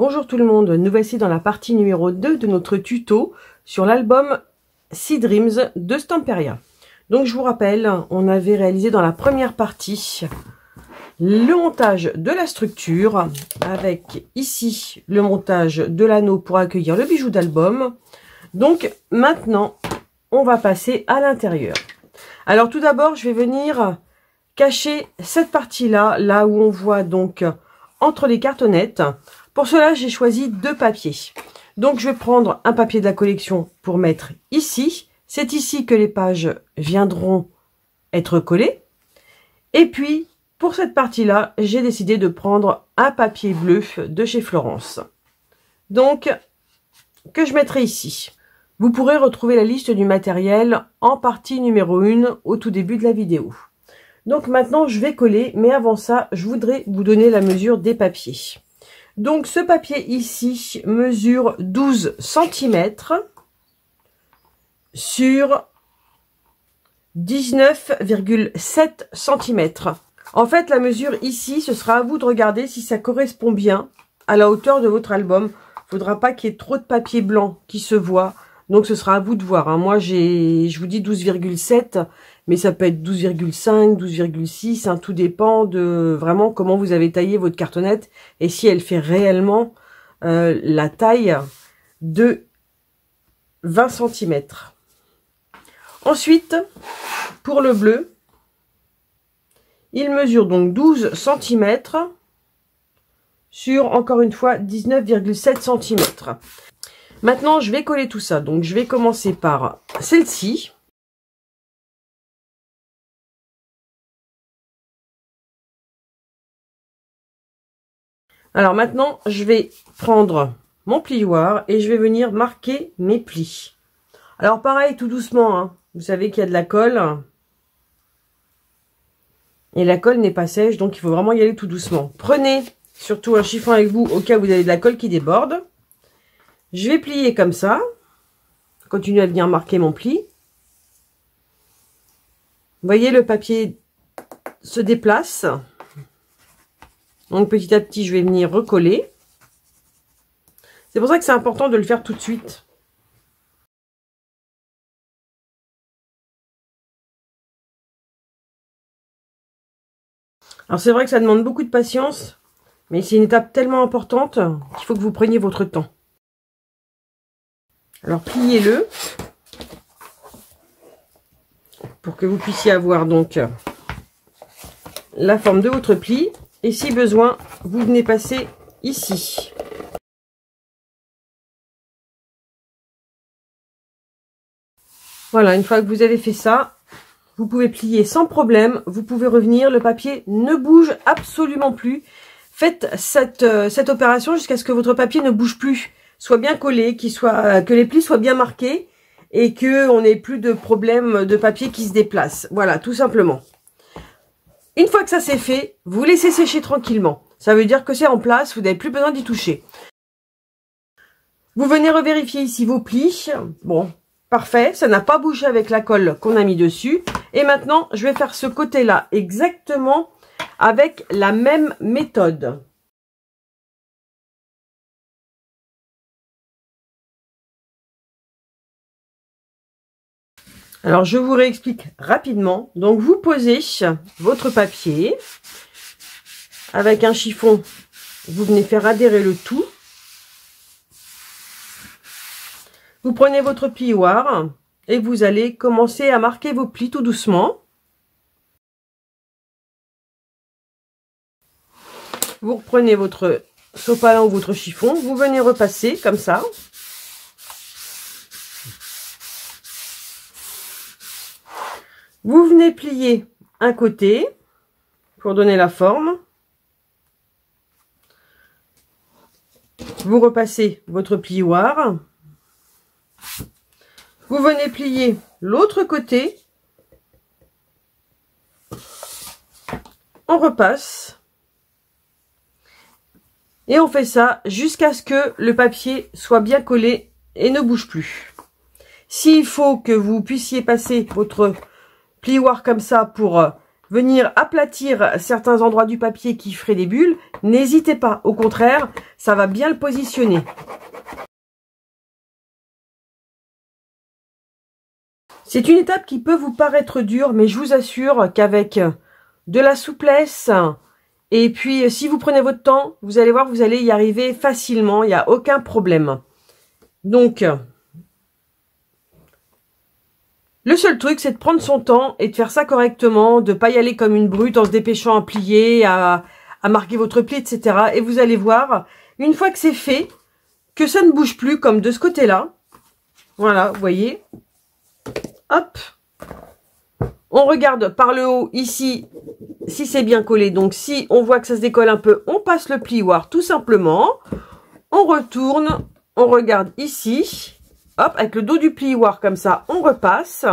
Bonjour tout le monde, nous voici dans la partie numéro 2 de notre tuto sur l'album Sea Dreams de Stamperia. Donc je vous rappelle, on avait réalisé dans la première partie le montage de la structure avec ici le montage de l'anneau pour accueillir le bijou d'album. Donc maintenant on va passer à l'intérieur. Alors tout d'abord je vais venir cacher cette partie-là, là où on voit donc entre les cartonnettes. Pour cela, j'ai choisi deux papiers. Donc, je vais prendre un papier de la collection pour mettre ici. C'est ici que les pages viendront être collées. Et puis, pour cette partie-là, j'ai décidé de prendre un papier bleu de chez Florence. Donc, que je mettrai ici. Vous pourrez retrouver la liste du matériel en partie numéro 1 au tout début de la vidéo. Donc maintenant, je vais coller, mais avant ça, je voudrais vous donner la mesure des papiers. Donc ce papier ici mesure 12 cm sur 19,7 cm. En fait, la mesure ici, ce sera à vous de regarder si ça correspond bien à la hauteur de votre album. Il ne faudra pas qu'il y ait trop de papier blanc qui se voit. Donc ce sera à vous de voir. Hein. Moi, je vous dis 12,7, mais ça peut être 12,5, 12,6. Hein. Tout dépend de vraiment comment vous avez taillé votre cartonnette et si elle fait réellement la taille de 20 cm. Ensuite, pour le bleu, il mesure donc 12 cm sur, encore une fois, 19,7 cm. Maintenant, je vais coller tout ça. Donc, je vais commencer par celle-ci. Alors maintenant, je vais prendre mon plioir et je vais venir marquer mes plis. Alors pareil, tout doucement, hein. Vous savez qu'il y a de la colle. Et la colle n'est pas sèche, donc il faut vraiment y aller tout doucement. Prenez surtout un chiffon avec vous au cas où vous avez de la colle qui déborde. Je vais plier comme ça. Continuer à venir marquer mon pli. Vous voyez, le papier se déplace. Donc petit à petit, je vais venir recoller. C'est pour ça que c'est important de le faire tout de suite. Alors c'est vrai que ça demande beaucoup de patience, mais c'est une étape tellement importante qu'il faut que vous preniez votre temps. Alors pliez-le pour que vous puissiez avoir donc la forme de votre pli. Et si besoin, vous venez passer ici. Voilà, une fois que vous avez fait ça, vous pouvez plier sans problème. Vous pouvez revenir, le papier ne bouge absolument plus. Faites cette opération jusqu'à ce que votre papier ne bouge plus. Soit bien collé, que les plis soient bien marqués et qu'on n'ait plus de problème de papier qui se déplace. Voilà, tout simplement. Une fois que ça c'est fait, vous laissez sécher tranquillement. Ça veut dire que c'est en place, vous n'avez plus besoin d'y toucher. Vous venez revérifier ici vos plis. Bon, parfait, ça n'a pas bougé avec la colle qu'on a mis dessus. Et maintenant, je vais faire ce côté-là exactement avec la même méthode. Alors, je vous réexplique rapidement. Donc, vous posez votre papier avec un chiffon. Vous venez faire adhérer le tout. Vous prenez votre plioir et vous allez commencer à marquer vos plis tout doucement. Vous reprenez votre sopalin ou votre chiffon. Vous venez repasser comme ça. Vous venez plier un côté pour donner la forme. Vous repassez votre plioir. Vous venez plier l'autre côté. On repasse. Et on fait ça jusqu'à ce que le papier soit bien collé et ne bouge plus. S'il faut que vous puissiez passer votre plioir comme ça pour venir aplatir certains endroits du papier qui feraient des bulles, n'hésitez pas. Au contraire, ça va bien le positionner. C'est une étape qui peut vous paraître dure, mais je vous assure qu'avec de la souplesse, et puis si vous prenez votre temps, vous allez voir, vous allez y arriver facilement, il n'y a aucun problème. Donc, le seul truc, c'est de prendre son temps et de faire ça correctement, de ne pas y aller comme une brute en se dépêchant à plier, à marquer votre pli, etc. Et vous allez voir, une fois que c'est fait, que ça ne bouge plus comme de ce côté-là. Voilà, vous voyez. Hop. On regarde par le haut, ici, si c'est bien collé. Donc, si on voit que ça se décolle un peu, on passe le plioir tout simplement. On retourne, on regarde ici. Hop, avec le dos du plioir comme ça, on repasse.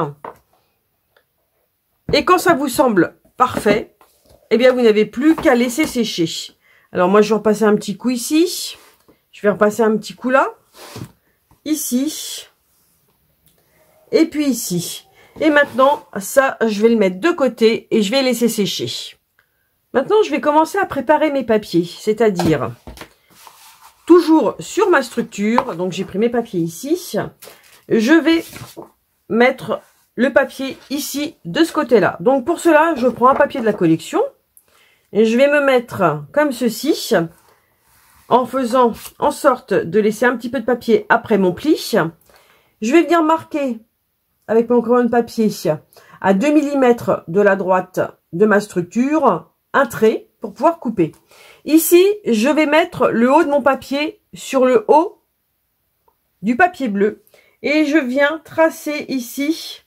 Et quand ça vous semble parfait, eh bien, vous n'avez plus qu'à laisser sécher. Alors, moi, je vais repasser un petit coup ici. Je vais repasser un petit coup là. Ici. Et puis ici. Et maintenant, ça, je vais le mettre de côté et je vais laisser sécher. Maintenant, je vais commencer à préparer mes papiers. C'est-à-dire, toujours sur ma structure, donc j'ai pris mes papiers ici. Je vais mettre le papier ici, de ce côté-là. Donc pour cela, je prends un papier de la collection. Et je vais me mettre comme ceci, en faisant en sorte de laisser un petit peu de papier après mon pli. Je vais venir marquer avec mon crayon de papier à 2 mm de la droite de ma structure un trait pour pouvoir couper. Ici, je vais mettre le haut de mon papier sur le haut du papier bleu et je viens tracer ici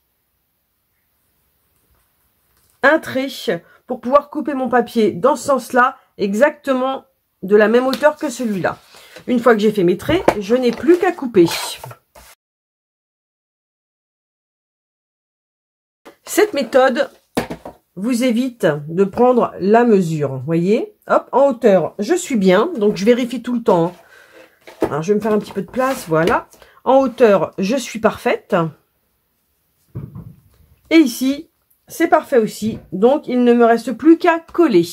un trait pour pouvoir couper mon papier dans ce sens-là, exactement de la même hauteur que celui-là. Une fois que j'ai fait mes traits, je n'ai plus qu'à couper. Cette méthode vous évite de prendre la mesure. Vous voyez, hop, en hauteur, je suis bien. Donc, je vérifie tout le temps. Alors, je vais me faire un petit peu de place. Voilà. En hauteur, je suis parfaite. Et ici, c'est parfait aussi. Donc, il ne me reste plus qu'à coller.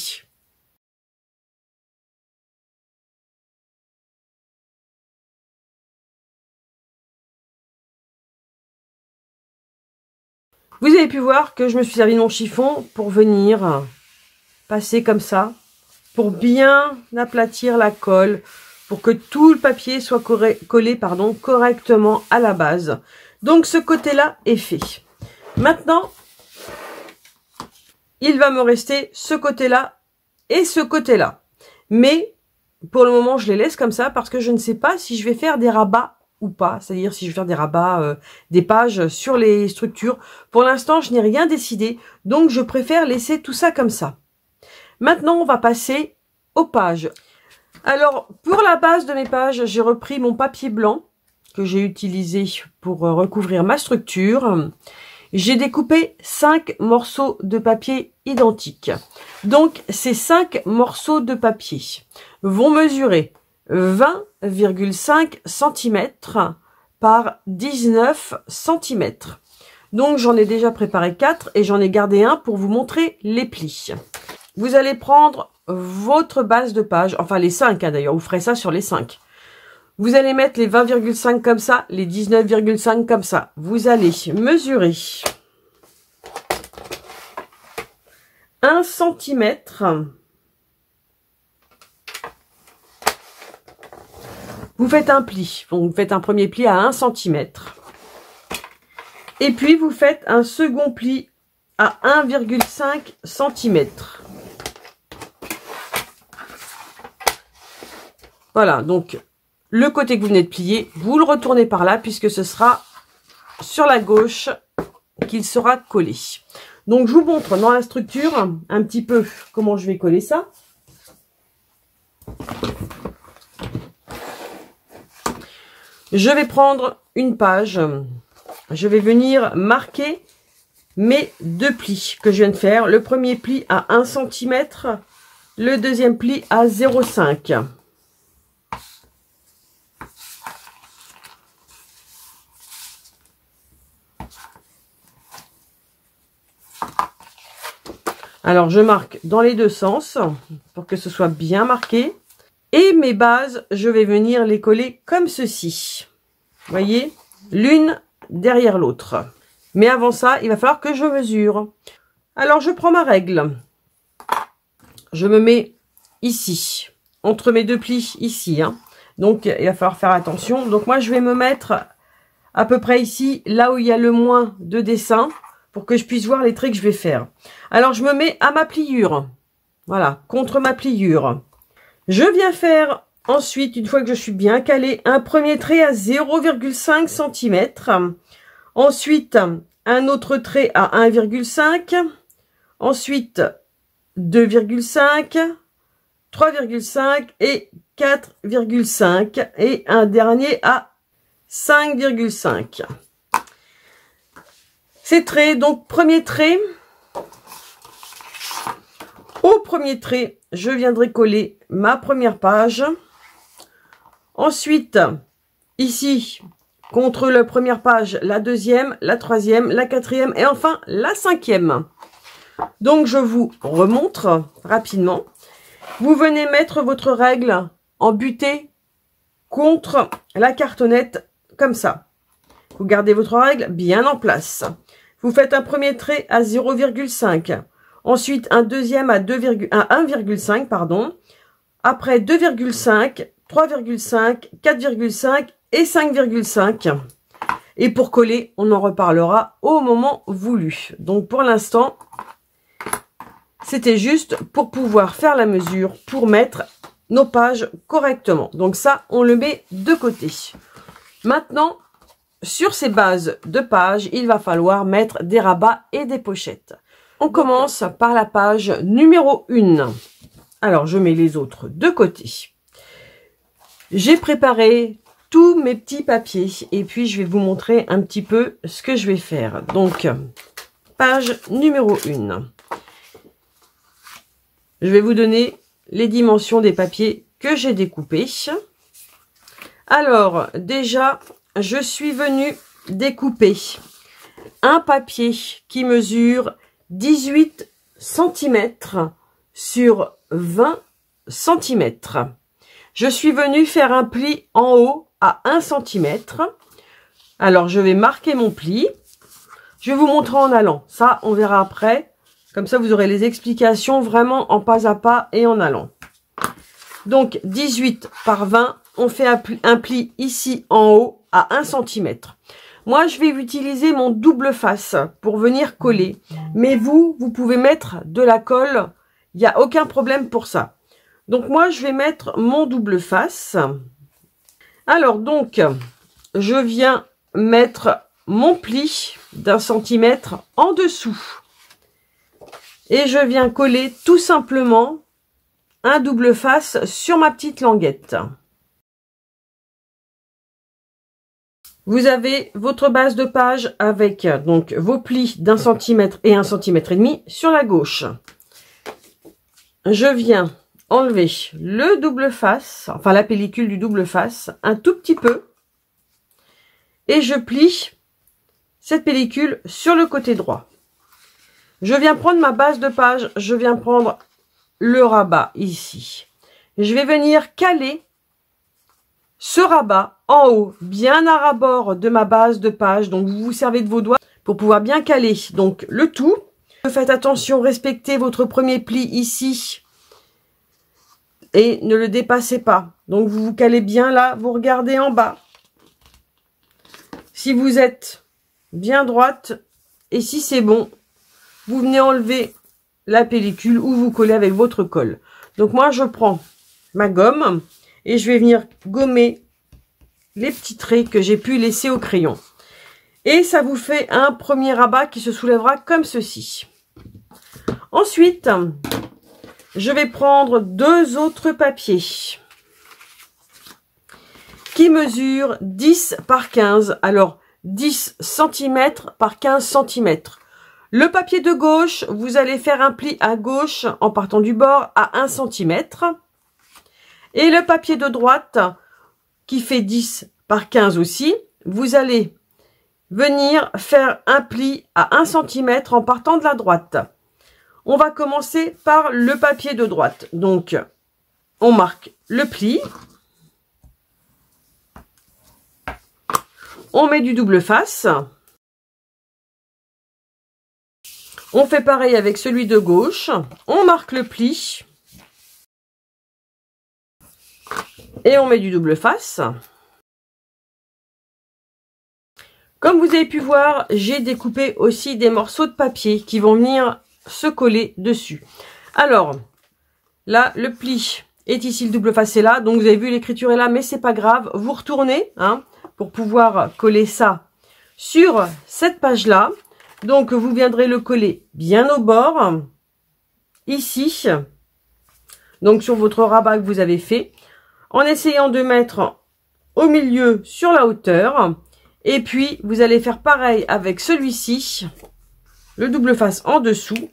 Vous avez pu voir que je me suis servi de mon chiffon pour venir passer comme ça, pour bien aplatir la colle, pour que tout le papier soit collé correctement à la base. Donc ce côté-là est fait. Maintenant, il va me rester ce côté-là et ce côté-là. Mais pour le moment, je les laisse comme ça parce que je ne sais pas si je vais faire des rabats ou pas, c'est-à-dire si je vais faire des rabats, des pages sur les structures. Pour l'instant, je n'ai rien décidé, donc je préfère laisser tout ça comme ça. Maintenant, on va passer aux pages. Alors, pour la base de mes pages, j'ai repris mon papier blanc que j'ai utilisé pour recouvrir ma structure. J'ai découpé 5 morceaux de papier identiques. Donc, ces 5 morceaux de papier vont mesurer 20,5 cm par 19 cm. Donc, j'en ai déjà préparé 4 et j'en ai gardé un pour vous montrer les plis. Vous allez prendre votre base de page, enfin les 5 hein, d'ailleurs, vous ferez ça sur les 5. Vous allez mettre les 20,5 comme ça, les 19,5 comme ça. Vous allez mesurer 1 cm. Vous faites un pli, donc vous faites un premier pli à 1 cm. Et puis vous faites un second pli à 1,5 cm. Voilà, donc le côté que vous venez de plier, vous le retournez par là puisque ce sera sur la gauche qu'il sera collé. Donc je vous montre dans la structure un petit peu comment je vais coller ça. Je vais prendre une page, je vais venir marquer mes 2 plis que je viens de faire. Le premier pli à 1 cm, le deuxième pli à 0,5 cm. Alors, je marque dans les deux sens pour que ce soit bien marqué. Et mes bases, je vais venir les coller comme ceci. Vous voyez, l'une derrière l'autre. Mais avant ça, il va falloir que je mesure. Alors, je prends ma règle. Je me mets ici, entre mes deux plis, ici. Hein. Donc, il va falloir faire attention. Donc, moi, je vais me mettre à peu près ici, là où il y a le moins de dessin, pour que je puisse voir les traits que je vais faire. Alors, je me mets à ma pliure. Voilà, contre ma pliure. Je viens faire ensuite, une fois que je suis bien calée, un premier trait à 0,5 cm. Ensuite, un autre trait à 1,5. Ensuite, 2,5, 3,5 et 4,5. Et un dernier à 5,5. Ces traits, donc premier trait. Au premier trait, je viendrai coller ma première page. Ensuite, ici, contre la première page, la deuxième, la troisième, la quatrième et enfin la cinquième. Donc, je vous remontre rapidement. Vous venez mettre votre règle en butée contre la cartonnette comme ça. Vous gardez votre règle bien en place. Vous faites un premier trait à 0,5. Ensuite, un deuxième à 1,5, pardon. Après, 2,5, 3,5, 4,5 et 5,5. Et pour coller, on en reparlera au moment voulu. Donc, pour l'instant, c'était juste pour pouvoir faire la mesure, pour mettre nos pages correctement. Donc ça, on le met de côté. Maintenant, sur ces bases de pages, il va falloir mettre des rabats et des pochettes. On commence par la page numéro 1. Alors, je mets les autres de côté. J'ai préparé tous mes petits papiers et puis je vais vous montrer un petit peu ce que je vais faire. Donc, page numéro 1. Je vais vous donner les dimensions des papiers que j'ai découpés. Alors, déjà, je suis venue découper un papier qui mesure 18 cm sur 20 cm. Je suis venue faire un pli en haut à 1 cm. Alors, je vais marquer mon pli. Je vais vous montrer en allant. Ça, on verra après. Comme ça, vous aurez les explications vraiment en pas à pas et en allant. Donc, 18 par 20, on fait un pli ici en haut à 1 cm. Moi, je vais utiliser mon double face pour venir coller. Mais vous pouvez mettre de la colle. Il n'y a aucun problème pour ça. Donc, moi, je vais mettre mon double face. Alors, donc, je viens mettre mon pli d'1 centimètre en dessous. Et je viens coller tout simplement un double face sur ma petite languette. Vous avez votre base de page avec donc vos plis d'1 centimètre et 1,5 cm sur la gauche. Je viens enlever le double face, enfin la pellicule du double face, un tout petit peu. Et je plie cette pellicule sur le côté droit. Je viens prendre ma base de page, je viens prendre le rabat ici. Je vais venir caler ce rabat en haut, bien à ras-bord de ma base de page. Donc, vous vous servez de vos doigts pour pouvoir bien caler donc le tout. Faites attention, respectez votre premier pli ici et ne le dépassez pas. Donc, vous vous calez bien là, vous regardez en bas. Si vous êtes bien droite et si c'est bon, vous venez enlever la pellicule ou vous collez avec votre colle. Donc, moi, je prends ma gomme et je vais venir gommer les petits traits que j'ai pu laisser au crayon. Et ça vous fait un premier rabat qui se soulèvera comme ceci. Ensuite, je vais prendre deux autres papiers qui mesurent 10 par 15. Alors, 10 cm par 15 cm. Le papier de gauche, vous allez faire un pli à gauche en partant du bord à 1 cm. Et le papier de droite, qui fait 10 par 15 aussi, vous allez venir faire un pli à 1 cm en partant de la droite. On va commencer par le papier de droite. Donc, on marque le pli. On met du double face. On fait pareil avec celui de gauche. On marque le pli. Et on met du double face. Comme vous avez pu voir, j'ai découpé aussi des morceaux de papier qui vont venir se coller dessus. Alors, là, le pli est ici, le double face est là. Donc, vous avez vu, l'écriture est là, mais c'est pas grave. Vous retournez pour pouvoir coller ça sur cette page-là. Donc, vous viendrez le coller bien au bord, ici, donc sur votre rabat que vous avez fait, en essayant de mettre au milieu sur la hauteur. Et puis, vous allez faire pareil avec celui-ci, le double face en dessous.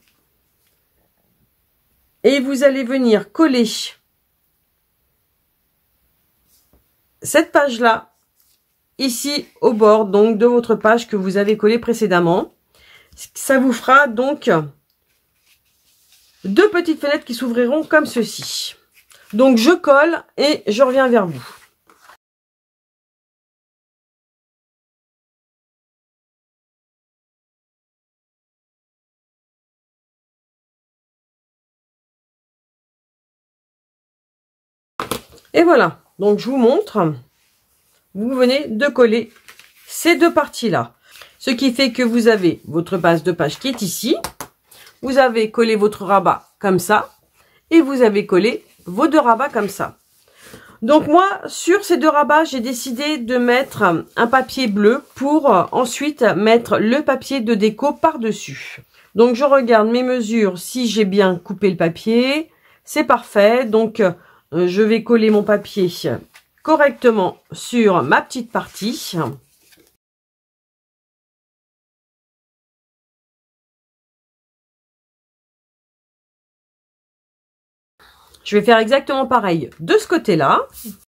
Et vous allez venir coller cette page-là, ici au bord donc de votre page que vous avez collée précédemment. Ça vous fera donc deux petites fenêtres qui s'ouvriront comme ceci. Donc je colle et je reviens vers vous. Et voilà, donc je vous montre. Vous venez de coller ces deux parties-là. Ce qui fait que vous avez votre base de page qui est ici. Vous avez collé votre rabat comme ça. Et vous avez collé vos deux rabats comme ça. Donc moi, sur ces deux rabats, j'ai décidé de mettre un papier bleu pour ensuite mettre le papier de déco par-dessus. Donc je regarde mes mesures, si j'ai bien coupé le papier. C'est parfait. Donc je vais coller mon papier correctement sur ma petite partie. Je vais faire exactement pareil de ce côté-là.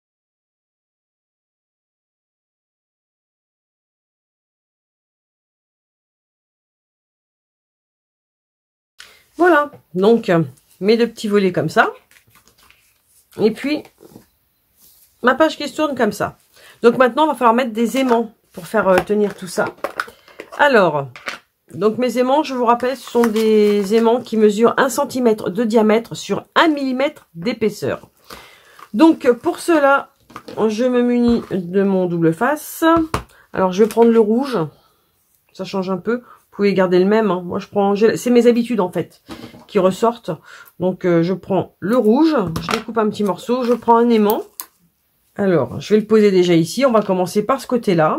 Voilà, donc mes deux petits volets comme ça. Et puis, ma page qui se tourne comme ça. Donc maintenant, il va falloir mettre des aimants pour faire tenir tout ça. Alors, donc mes aimants, je vous rappelle, ce sont des aimants qui mesurent 1 cm de diamètre sur 1 mm d'épaisseur. Donc pour cela, je me munis de mon double face. Alors je vais prendre le rouge, ça change un peu. Vous pouvez garder le même, moi je prends, c'est mes habitudes en fait qui ressortent. Donc je prends le rouge, je découpe un petit morceau, je prends un aimant. Alors je vais le poser déjà ici, on va commencer par ce côté-là.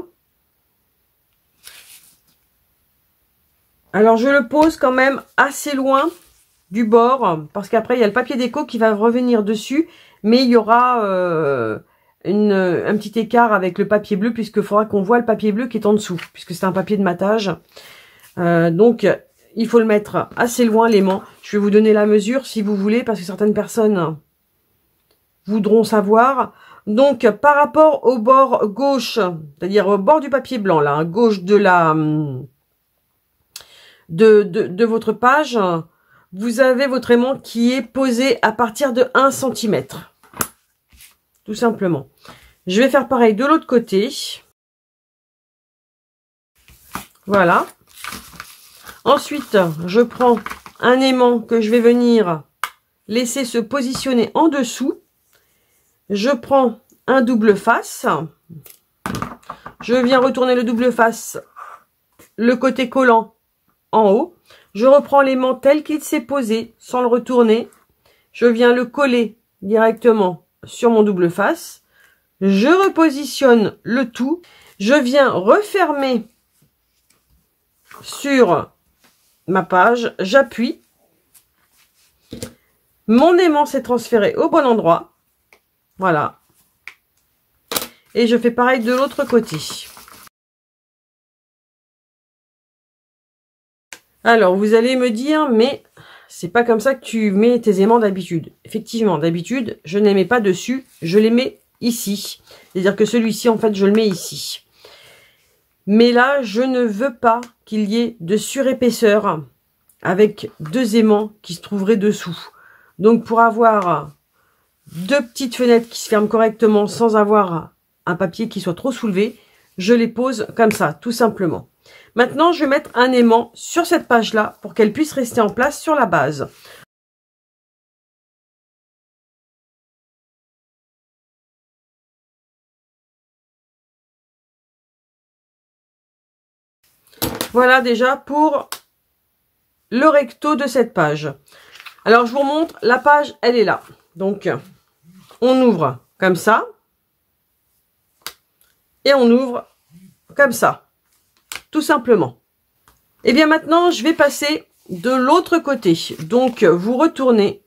Alors je le pose quand même assez loin du bord, parce qu'après il y a le papier déco qui va revenir dessus, mais il y aura un petit écart avec le papier bleu, puisqu'il faudra qu'on voit le papier bleu qui est en dessous, puisque c'est un papier de matage. Donc il faut le mettre assez loin, l'aimant. Je vais vous donner la mesure si vous voulez, parce que certaines personnes voudront savoir. Donc par rapport au bord gauche, c'est-à-dire au bord du papier blanc, là, gauche de la de votre page, vous avez votre aimant qui est posé à partir de 1 cm. Tout simplement. Je vais faire pareil de l'autre côté. Voilà. Ensuite, je prends un aimant que je vais venir laisser se positionner en dessous. Je prends un double face. Je viens retourner le double face, le côté collant en haut. Je reprends l'aimant tel qu'il s'est posé sans le retourner. Je viens le coller directement sur mon double face. Je repositionne le tout. Je viens refermer sur ma page. J'appuie. Mon aimant s'est transféré au bon endroit. Voilà. Et je fais pareil de l'autre côté. Alors, vous allez me dire, mais c'est pas comme ça que tu mets tes aimants d'habitude. Effectivement, d'habitude, je ne les mets pas dessus, je les mets ici. C'est-à-dire que celui-ci, en fait, je le mets ici. Mais là, je ne veux pas qu'il y ait de surépaisseur avec 2 aimants qui se trouveraient dessous. Donc pour avoir 2 petites fenêtres qui se ferment correctement sans avoir un papier qui soit trop soulevé, je les pose comme ça, tout simplement. Maintenant, je vais mettre un aimant sur cette page-là pour qu'elle puisse rester en place sur la base. Voilà déjà pour le recto de cette page. Alors, je vous montre, la page, elle est là. Donc, on ouvre comme ça. Et on ouvre comme ça. Tout simplement. Et bien maintenant, je vais passer de l'autre côté. Donc, vous retournez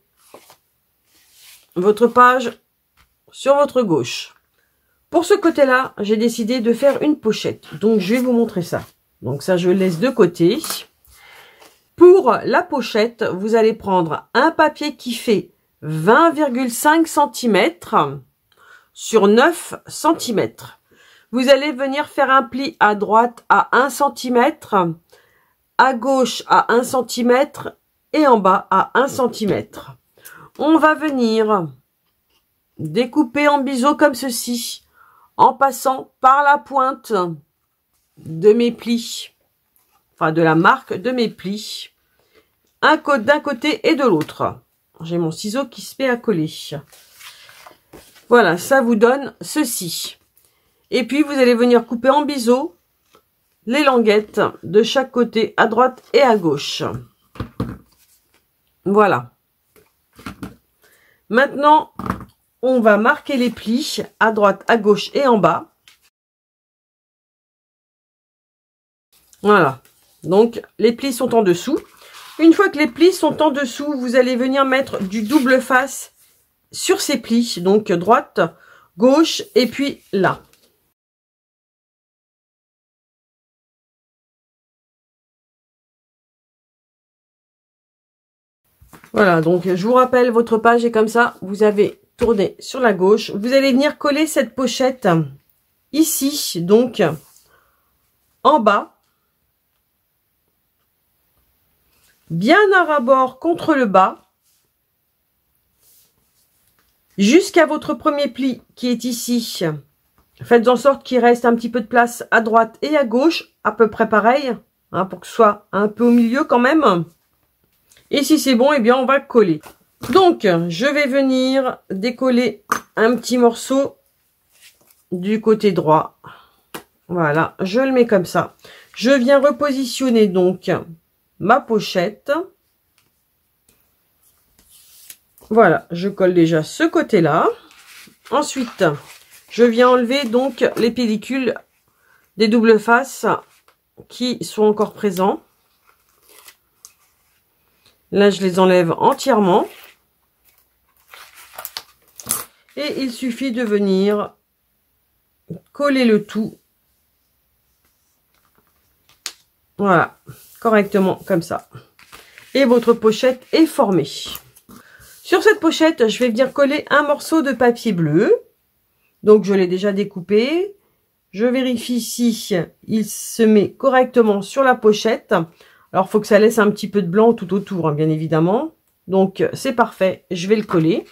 votre page sur votre gauche. Pour ce côté-là, j'ai décidé de faire une pochette. Donc, je vais vous montrer ça. Donc, ça, je le laisse de côté. Pour la pochette, vous allez prendre un papier qui fait 20,5 cm sur 9 cm. Vous allez venir faire un pli à droite à 1 cm, à gauche à 1 cm et en bas à 1 cm. On va venir découper en biseau comme ceci, en passant par la pointe de mes plis, enfin de la marque de mes plis, d'un côté et de l'autre. J'ai mon ciseau qui se met à coller. Voilà, ça vous donne ceci. Et puis, vous allez venir couper en biseau les languettes de chaque côté, à droite et à gauche. Voilà. Maintenant, on va marquer les plis à droite, à gauche et en bas. Voilà. Donc, les plis sont en dessous. Une fois que les plis sont en dessous, vous allez venir mettre du double face sur ces plis. Donc, droite, gauche et puis là. Voilà, donc je vous rappelle, votre page est comme ça. Vous avez tourné sur la gauche. Vous allez venir coller cette pochette ici, donc en bas. Bien à ras-bord contre le bas. Jusqu'à votre premier pli qui est ici. Faites en sorte qu'il reste un petit peu de place à droite et à gauche, à peu près pareil, hein, pour que ce soit un peu au milieu quand même. Et si c'est bon, eh bien on va coller. Donc, je vais venir décoller un petit morceau du côté droit. Voilà, je le mets comme ça. Je viens repositionner donc ma pochette. Voilà, je colle déjà ce côté-là. Ensuite, je viens enlever donc les pellicules des doubles faces qui sont encore présents. Là, je les enlève entièrement. Et il suffit de venir coller le tout. Voilà, correctement comme ça. Et votre pochette est formée. Sur cette pochette, je vais venir coller un morceau de papier bleu. Donc, je l'ai déjà découpé. Je vérifie si il se met correctement sur la pochette. Alors, il faut que ça laisse un petit peu de blanc tout autour, hein, bien évidemment. Donc, c'est parfait. Je vais le coller.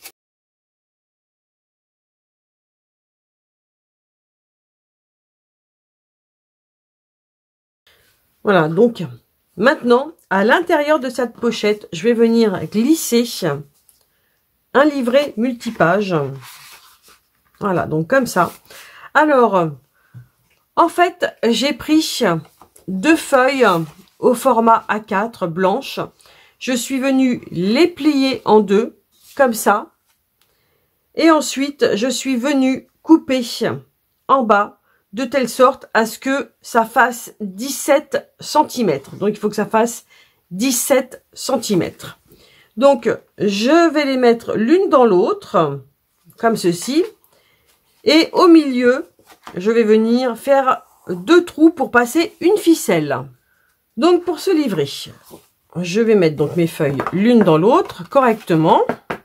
Voilà, donc, maintenant, à l'intérieur de cette pochette, je vais venir glisser un livret multipage. Voilà, donc comme ça. Alors, en fait, j'ai pris 2 feuilles au format A4 blanches. Je suis venue les plier en 2, comme ça. Et ensuite, je suis venue couper en bas, de telle sorte à ce que ça fasse 17 cm. Donc, il faut que ça fasse 17 cm. Donc, je vais les mettre l'une dans l'autre, comme ceci. Et au milieu, je vais venir faire 2 trous pour passer une ficelle. Donc, pour ce livret, je vais mettre donc mes feuilles l'une dans l'autre correctement.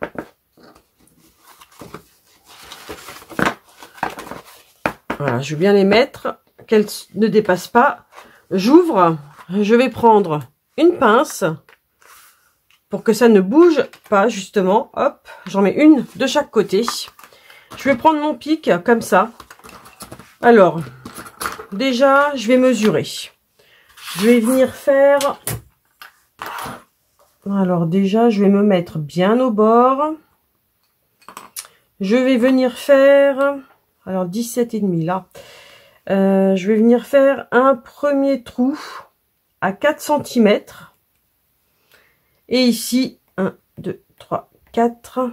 Voilà, je vais bien les mettre, qu'elles ne dépassent pas. J'ouvre, je vais prendre une pince pour que ça ne bouge pas, justement. Hop, j'en mets une de chaque côté. Je vais prendre mon pic comme ça. Alors, déjà, je vais mesurer. Je vais venir faire... Alors déjà, je vais me mettre bien au bord. Je vais venir faire... Alors, 17,5 là. Je vais venir faire un premier trou à 4 cm. Et ici, 1, 2, 3, 4.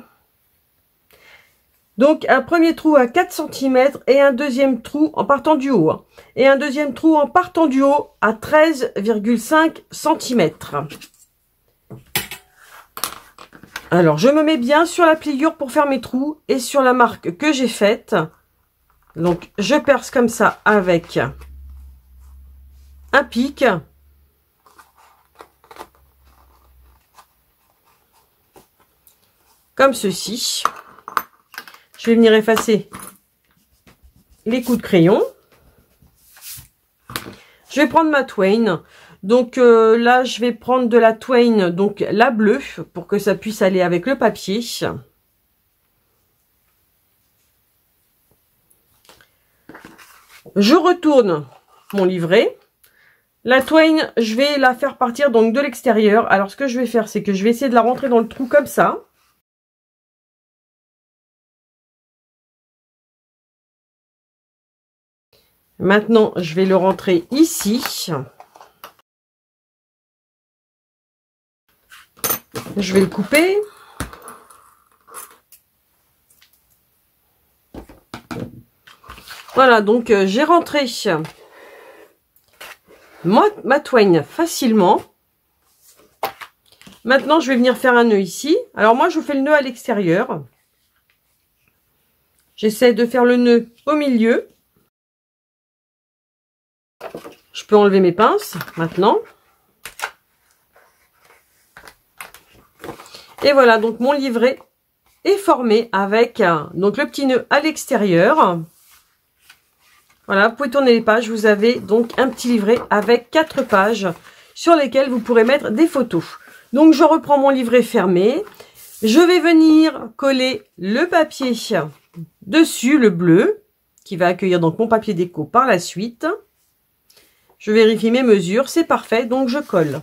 Donc, un premier trou à 4 cm et un deuxième trou en partant du haut. Hein, et un deuxième trou en partant du haut à 13,5 cm. Alors, je me mets bien sur la pliure pour faire mes trous et sur la marque que j'ai faite. Donc, je perce comme ça avec un pic. Comme ceci. Je vais venir effacer les coups de crayon. Je vais prendre ma Twain. Donc là, je vais prendre de la Twain, donc la bleue, pour que ça puisse aller avec le papier. Je retourne mon livret. La Twain, je vais la faire partir donc de l'extérieur. Alors, ce que je vais faire, c'est que je vais essayer de la rentrer dans le trou comme ça. Maintenant, je vais le rentrer ici. Je vais le couper. Voilà, donc j'ai rentré ma Twain facilement. Maintenant, je vais venir faire un nœud ici. Alors moi, je fais le nœud à l'extérieur. J'essaie de faire le nœud au milieu. Je peux enlever mes pinces maintenant. Et voilà, donc mon livret est formé avec donc le petit nœud à l'extérieur. Voilà, vous pouvez tourner les pages. Vous avez donc un petit livret avec 4 pages sur lesquelles vous pourrez mettre des photos. Donc, je reprends mon livret fermé. Je vais venir coller le papier dessus, le bleu, qui va accueillir donc mon papier déco par la suite. Je vérifie mes mesures, c'est parfait, donc je colle.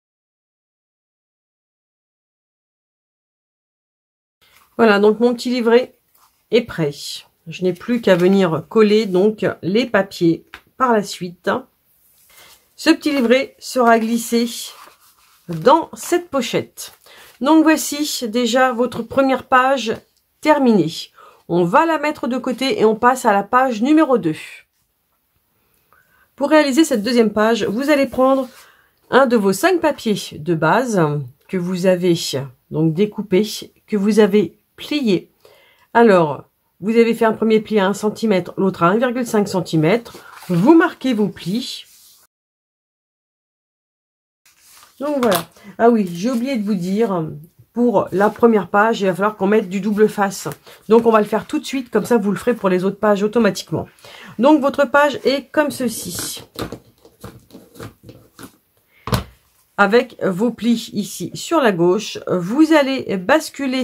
Voilà, donc mon petit livret est prêt. Je n'ai plus qu'à venir coller donc les papiers par la suite. Ce petit livret sera glissé dans cette pochette. Donc voici déjà votre première page terminée. On va la mettre de côté et on passe à la page numéro 2. Pour réaliser cette deuxième page, vous allez prendre un de vos 5 papiers de base que vous avez donc découpé, que vous avez plié. Alors, vous avez fait un premier pli à 1 cm, l'autre à 1,5 cm. Vous marquez vos plis. Donc voilà. Ah oui, j'ai oublié de vous dire, pour la première page, il va falloir qu'on mette du double face. Donc on va le faire tout de suite, comme ça vous le ferez pour les autres pages automatiquement. Donc votre page est comme ceci. Avec vos plis ici sur la gauche, vous allez basculer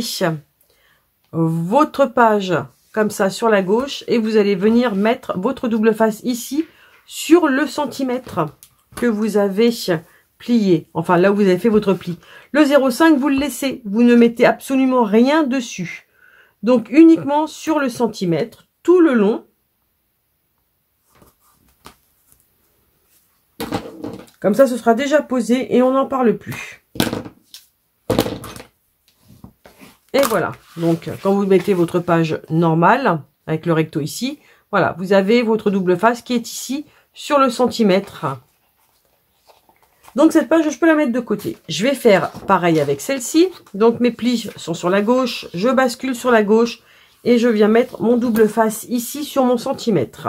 votre page comme ça sur la gauche et vous allez venir mettre votre double face ici sur le centimètre que vous avez plié, enfin là où vous avez fait votre pli. Le 0,5 vous le laissez, vous ne mettez absolument rien dessus, donc uniquement sur le centimètre tout le long, comme ça ce sera déjà posé et on n'en parle plus. Et voilà, donc quand vous mettez votre page normale, avec le recto ici, voilà, vous avez votre double face qui est ici sur le centimètre. Donc cette page, je peux la mettre de côté. Je vais faire pareil avec celle-ci. Donc mes plis sont sur la gauche, je bascule sur la gauche et je viens mettre mon double face ici sur mon centimètre.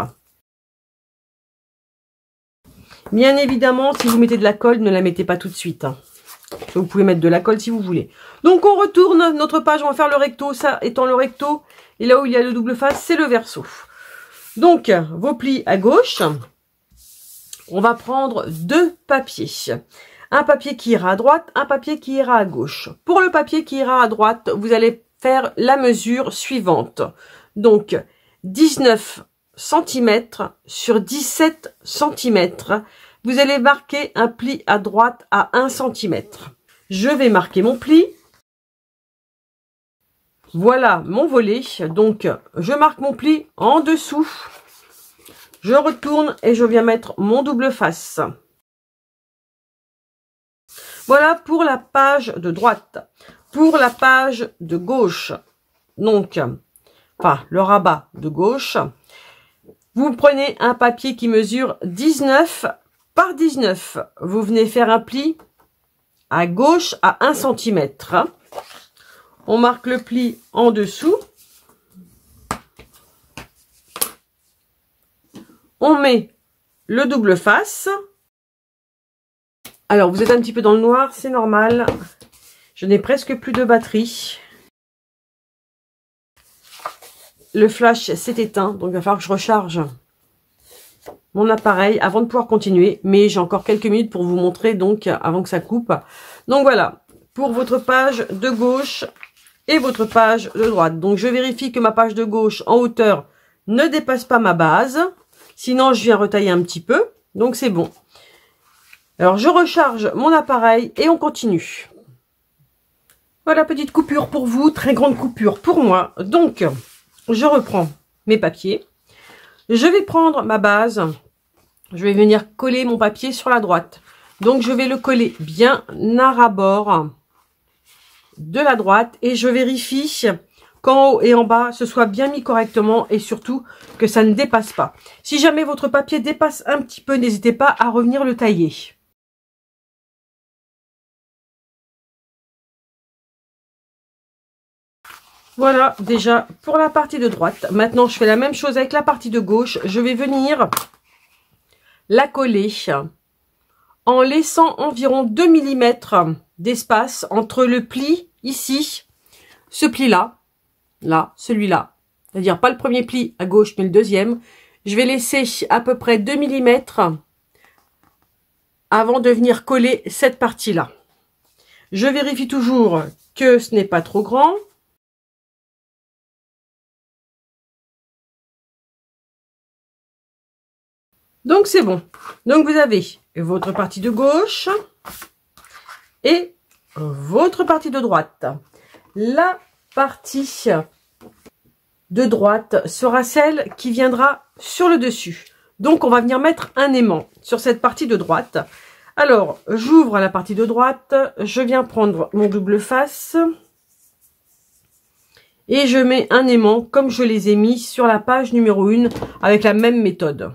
Bien évidemment, si vous mettez de la colle, ne la mettez pas tout de suite, hein. Vous pouvez mettre de la colle si vous voulez. Donc on retourne notre page, on va faire le recto, ça étant le recto. Et là où il y a le double face, c'est le verso. Donc vos plis à gauche, on va prendre 2 papiers. un papier qui ira à droite, un papier qui ira à gauche. Pour le papier qui ira à droite, vous allez faire la mesure suivante. Donc, 19 cm sur 17 cm. Vous allez marquer un pli à droite à 1 cm. Je vais marquer mon pli. Voilà mon volet. Donc, je marque mon pli en dessous. Je retourne et je viens mettre mon double face. Voilà pour la page de droite. Pour la page de gauche, donc, enfin, le rabat de gauche, vous prenez un papier qui mesure 19 par 19. Vous venez faire un pli à gauche à 1 cm. On marque le pli en dessous. On met le double face. Alors, vous êtes un petit peu dans le noir, c'est normal. Je n'ai presque plus de batterie. Le flash s'est éteint, donc il va falloir que je recharge mon appareil avant de pouvoir continuer. Mais j'ai encore quelques minutes pour vous montrer, donc avant que ça coupe. Donc voilà, pour votre page de gauche et votre page de droite. Donc je vérifie que ma page de gauche en hauteur ne dépasse pas ma base. Sinon, je viens retailler un petit peu. Donc c'est bon. Alors je recharge mon appareil et on continue. Voilà, petite coupure pour vous, très grande coupure pour moi. Donc, je reprends mes papiers. Je vais prendre ma base. Je vais venir coller mon papier sur la droite. Donc, je vais le coller bien à ras-bord de la droite. Et je vérifie qu'en haut et en bas, ce soit bien mis correctement et surtout que ça ne dépasse pas. Si jamais votre papier dépasse un petit peu, n'hésitez pas à revenir le tailler. Voilà, déjà, pour la partie de droite. Maintenant, je fais la même chose avec la partie de gauche. Je vais venir la coller en laissant environ 2 mm d'espace entre le pli, ici, ce pli-là, là, celui-là. C'est-à-dire pas le premier pli à gauche, mais le deuxième. Je vais laisser à peu près 2 mm avant de venir coller cette partie-là. Je vérifie toujours que ce n'est pas trop grand. Donc, c'est bon. Donc, vous avez votre partie de gauche et votre partie de droite. La partie de droite sera celle qui viendra sur le dessus. Donc, on va venir mettre un aimant sur cette partie de droite. Alors, j'ouvre la partie de droite. Je viens prendre mon double face. Et je mets un aimant comme je les ai mis sur la page numéro 1 avec la même méthode.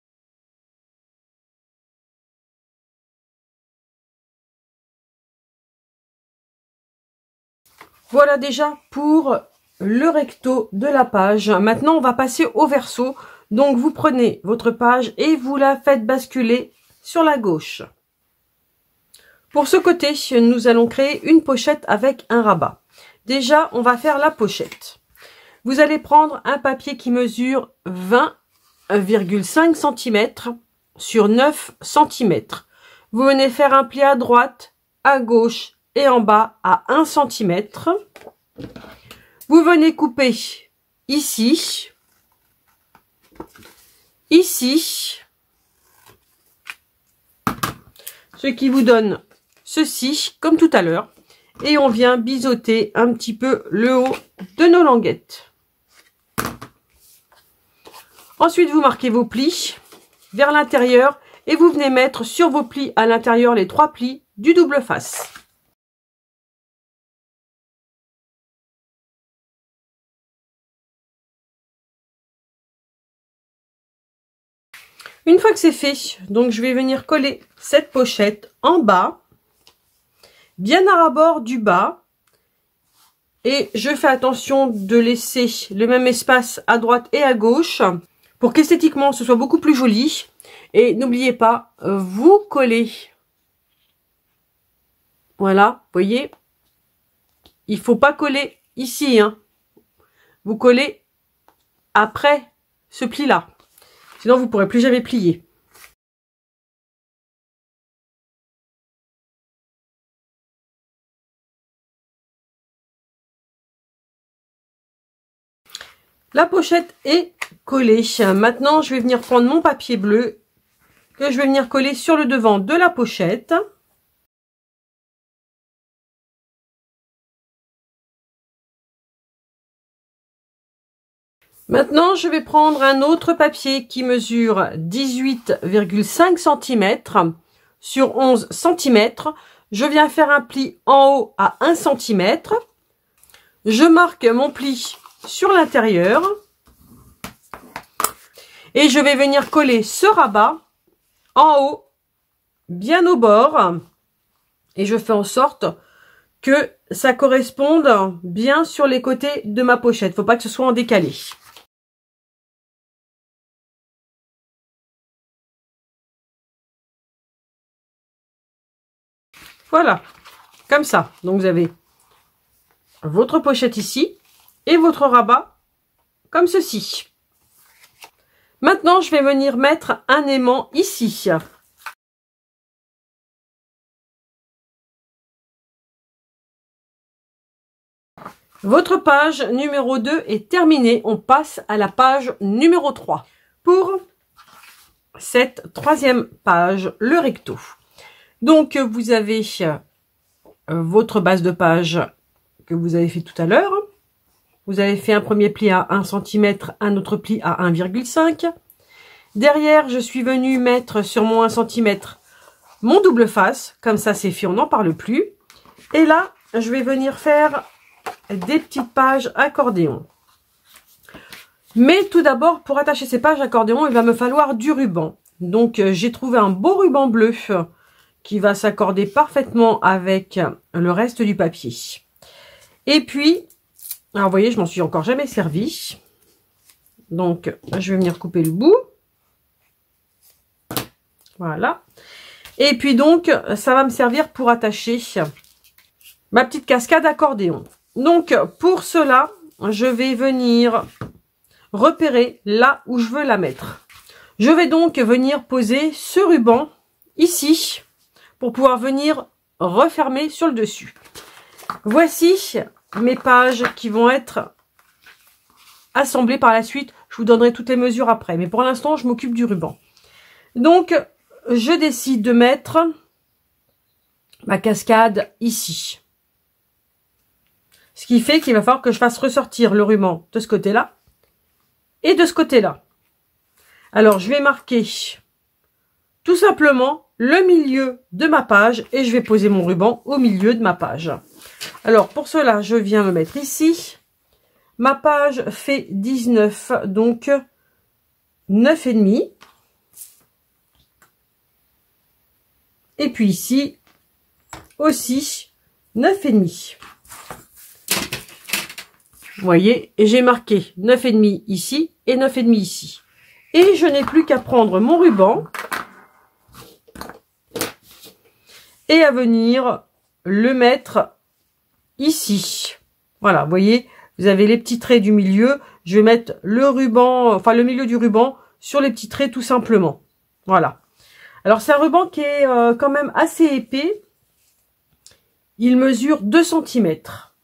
Voilà déjà pour le recto de la page. Maintenant, on va passer au verso. Donc, vous prenez votre page et vous la faites basculer sur la gauche. Pour ce côté, nous allons créer une pochette avec un rabat. Déjà, on va faire la pochette. Vous allez prendre un papier qui mesure 20,5 cm sur 9 cm. Vous venez faire un pli à droite, à gauche et en bas à 1 cm. Vous venez couper ici, ici, ce qui vous donne ceci, comme tout à l'heure. Et on vient biseauter un petit peu le haut de nos languettes. Ensuite, vous marquez vos plis vers l'intérieur et vous venez mettre sur vos plis à l'intérieur les 3 plis du double face. Une fois que c'est fait, donc je vais venir coller cette pochette en bas, bien à ras-bord du bas. Et je fais attention de laisser le même espace à droite et à gauche pour qu'esthétiquement ce soit beaucoup plus joli. Et n'oubliez pas, vous collez. Voilà, vous voyez, il faut pas coller ici, hein. Vous collez après ce pli-là. Sinon, vous ne pourrez plus jamais plier. La pochette est collée. Maintenant, je vais venir prendre mon papier bleu que je vais venir coller sur le devant de la pochette. Maintenant, je vais prendre un autre papier qui mesure 18,5 cm sur 11 cm. Je viens faire un pli en haut à 1 cm. Je marque mon pli sur l'intérieur. Et je vais venir coller ce rabat en haut, bien au bord. Et je fais en sorte que ça corresponde bien sur les côtés de ma pochette. Faut pas que ce soit en décalé. Voilà, comme ça. Donc vous avez votre pochette ici et votre rabat comme ceci. Maintenant, je vais venir mettre un aimant ici. Votre page numéro 2 est terminée. On passe à la page numéro 3 pour cette troisième page, le recto. Donc, vous avez votre base de page que vous avez fait tout à l'heure. Vous avez fait un premier pli à 1 cm, un autre pli à 1,5. Derrière, je suis venue mettre sur mon 1 cm mon double face. Comme ça, c'est fait, on n'en parle plus. Et là, je vais venir faire des petites pages accordéon. Mais tout d'abord, pour attacher ces pages accordéon, il va me falloir du ruban. Donc, j'ai trouvé un beau ruban bleu qui va s'accorder parfaitement avec le reste du papier. Et puis, alors vous voyez, je m'en suis encore jamais servi. Donc, je vais venir couper le bout. Voilà. Et puis donc, ça va me servir pour attacher ma petite cascade accordéon. Donc, pour cela, je vais venir repérer là où je veux la mettre. Je vais donc venir poser ce ruban ici pour pouvoir venir refermer sur le dessus. Voici mes pages qui vont être assemblées par la suite. Je vous donnerai toutes les mesures après. Mais pour l'instant, je m'occupe du ruban. Donc, je décide de mettre ma cascade ici. Ce qui fait qu'il va falloir que je fasse ressortir le ruban de ce côté-là et de ce côté-là. Alors, je vais marquer tout simplement le milieu de ma page et je vais poser mon ruban au milieu de ma page. Alors, pour cela, je viens me mettre ici. Ma page fait 19, donc 9,5. Et puis ici, aussi 9,5. Vous voyez, et j'ai marqué 9,5 ici et 9,5 ici. Et je n'ai plus qu'à prendre mon ruban et à venir le mettre ici. Voilà, vous voyez, vous avez les petits traits du milieu. Je vais mettre le ruban, enfin le milieu du ruban sur les petits traits tout simplement. Voilà. Alors c'est un ruban qui est quand même assez épais. Il mesure 2 cm.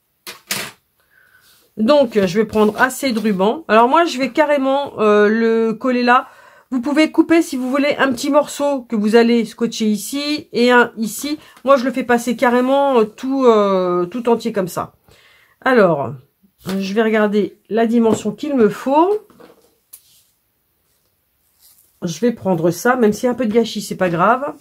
Donc je vais prendre assez de ruban. Alors moi je vais carrément le coller là. Vous pouvez couper si vous voulez un petit morceau que vous allez scotcher ici et un ici. Moi je le fais passer carrément tout entier comme ça. Alors je vais regarder la dimension qu'il me faut. Je vais prendre ça, même s'il y a un peu de gâchis, c'est pas grave.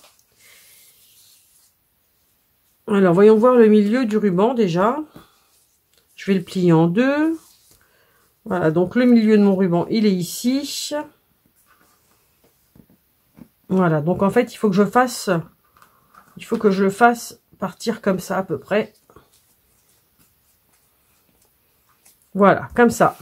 Alors, voyons voir le milieu du ruban déjà. Je vais le plier en deux. Voilà, donc le milieu de mon ruban, il est ici. Voilà, donc en fait, il faut que je le fasse partir comme ça à peu près. Voilà, comme ça.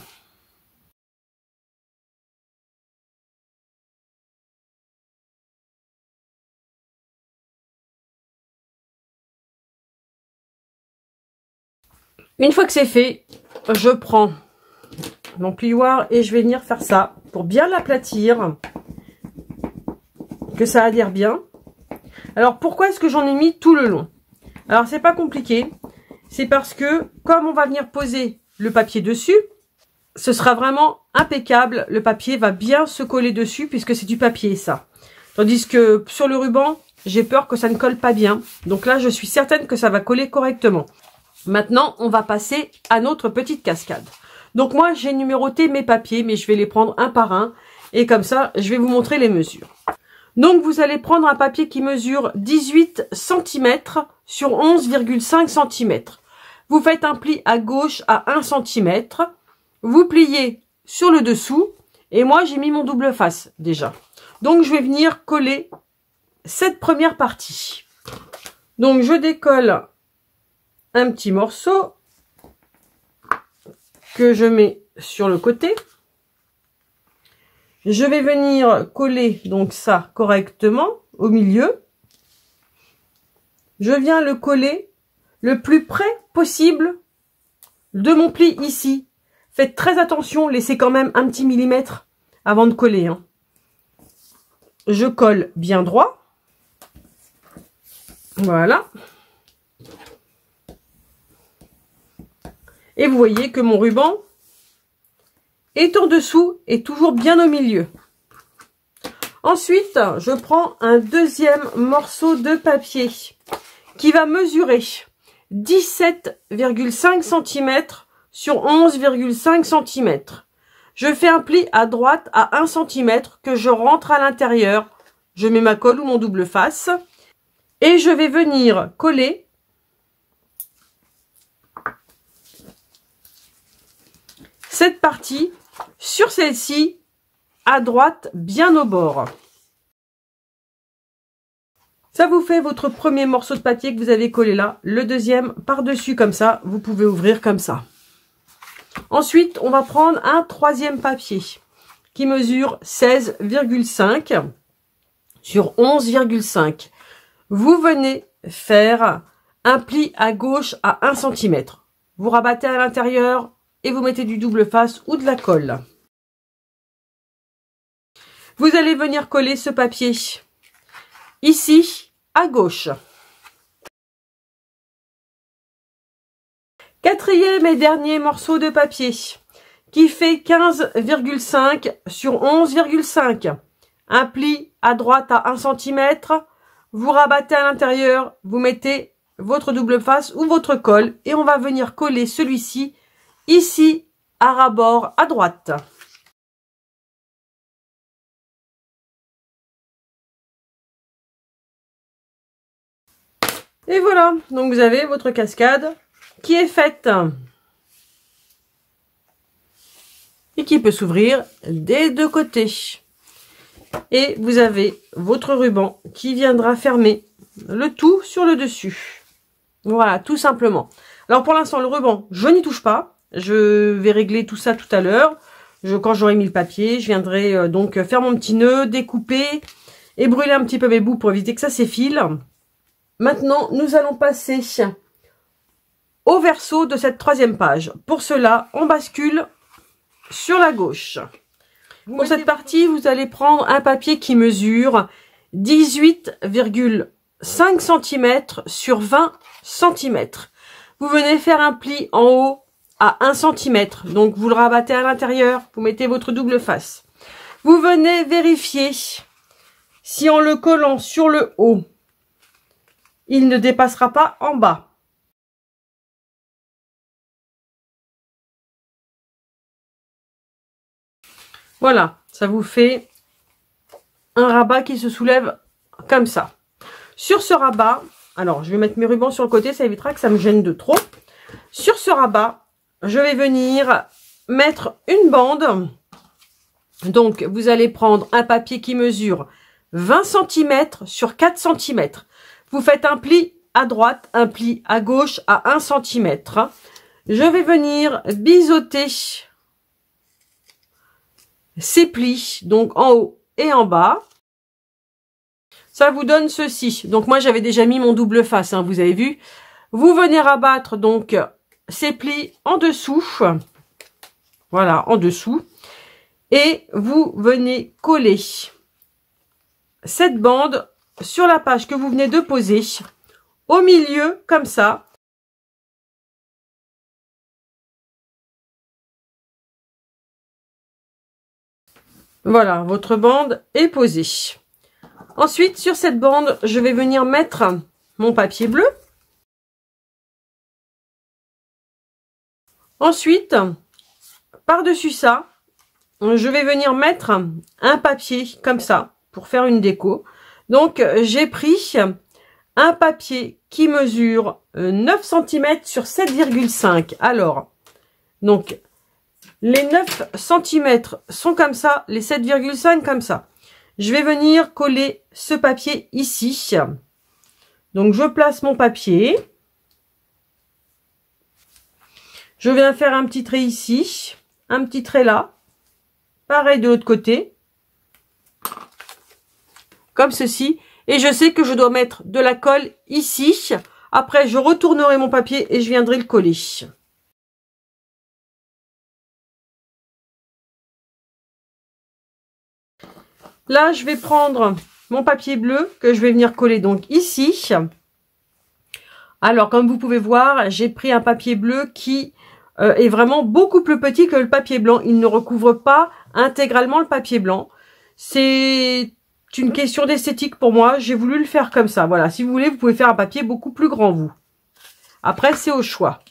Une fois que c'est fait, je prends mon plioir et je vais venir faire ça pour bien l'aplatir, que ça adhère bien. Alors pourquoi est-ce que j'en ai mis tout le long? Alors c'est pas compliqué, c'est parce que comme on va venir poser le papier dessus, ce sera vraiment impeccable. Le papier va bien se coller dessus puisque c'est du papier ça. Tandis que sur le ruban, j'ai peur que ça ne colle pas bien. Donc là, je suis certaine que ça va coller correctement. Maintenant, on va passer à notre petite cascade. Donc moi, j'ai numéroté mes papiers, mais je vais les prendre un par un. Et comme ça, je vais vous montrer les mesures. Donc vous allez prendre un papier qui mesure 18 cm sur 11,5 cm. Vous faites un pli à gauche à 1 cm. Vous pliez sur le dessous. Et moi, j'ai mis mon double face déjà. Donc je vais venir coller cette première partie. Donc je décolle un petit morceau que je mets sur le côté. Je vais venir coller donc ça correctement au milieu. Je viens le coller le plus près possible de mon pli ici. Faites très attention, laissez quand même un petit millimètre avant de coller, hein. Je colle bien droit. Voilà. Et vous voyez que mon ruban est en dessous et toujours bien au milieu. Ensuite, je prends un deuxième morceau de papier qui va mesurer 17,5 cm sur 11,5 cm. Je fais un pli à droite à 1 cm que je rentre à l'intérieur. Je mets ma colle ou mon double face et je vais venir coller cette partie sur celle-ci à droite bien au bord. Ça vous fait votre premier morceau de papier que vous avez collé là. Le deuxième par-dessus comme ça, vous pouvez ouvrir comme ça. Ensuite, on va prendre un troisième papier qui mesure 16,5 sur 11,5. Vous venez faire un pli à gauche à 1 cm. Vous rabattez à l'intérieur et vous mettez du double face ou de la colle. Vous allez venir coller ce papier ici à gauche. Quatrième et dernier morceau de papier qui fait 15,5 sur 11,5. Un pli à droite à 1 cm. Vous rabattez à l'intérieur, vous mettez votre double face ou votre colle et on va venir coller celui-ci ici à ras-bord à droite. Et voilà, donc vous avez votre cascade qui est faite et qui peut s'ouvrir des deux côtés. Et vous avez votre ruban qui viendra fermer le tout sur le dessus. Voilà, tout simplement. Alors pour l'instant, le ruban, je n'y touche pas. Je vais régler tout ça tout à l'heure. Quand j'aurai mis le papier, je viendrai donc faire mon petit nœud, découper et brûler un petit peu mes bouts pour éviter que ça s'effile. Maintenant, nous allons passer au verso de cette troisième page. Pour cela, on bascule sur la gauche. Pour cette partie, vous allez prendre un papier qui mesure 18,5 cm sur 20 cm. Vous venez faire un pli en haut à 1 cm. Donc, vous le rabattez à l'intérieur. Vous mettez votre double face. Vous venez vérifier si en le collant sur le haut, il ne dépassera pas en bas. Voilà, ça vous fait un rabat qui se soulève comme ça. Sur ce rabat, alors je vais mettre mes rubans sur le côté, ça évitera que ça me gêne de trop. Sur ce rabat, je vais venir mettre une bande. Donc, vous allez prendre un papier qui mesure 20 cm sur 4 cm. Vous faites un pli à droite, un pli à gauche à 1 cm. Je vais venir biseauter ces plis, donc en haut et en bas. Ça vous donne ceci. Donc moi j'avais déjà mis mon double face, hein, vous avez vu. Vous venez rabattre donc ces plis en dessous. Voilà, en dessous. Et vous venez coller cette bande sur la page que vous venez de poser au milieu comme ça. Voilà, votre bande est posée. Ensuite, sur cette bande, je vais venir mettre mon papier bleu. Ensuite, par-dessus ça, je vais venir mettre un papier comme ça pour faire une déco. Donc, j'ai pris un papier qui mesure 9 cm sur 7,5. Alors, donc, les 9 cm sont comme ça, les 7,5 comme ça. Je vais venir coller ce papier ici. Donc, je place mon papier. Je viens faire un petit trait ici, un petit trait là. Pareil de l'autre côté. Comme ceci. Et je sais que je dois mettre de la colle ici. Après, je retournerai mon papier et je viendrai le coller. Là, je vais prendre mon papier bleu que je vais venir coller donc ici. Alors, comme vous pouvez voir, j'ai pris un papier bleu qui est vraiment beaucoup plus petit que le papier blanc. Il ne recouvre pas intégralement le papier blanc. C'est une question d'esthétique pour moi. J'ai voulu le faire comme ça. Voilà, si vous voulez, vous pouvez faire un papier beaucoup plus grand, vous. Après, c'est au choix.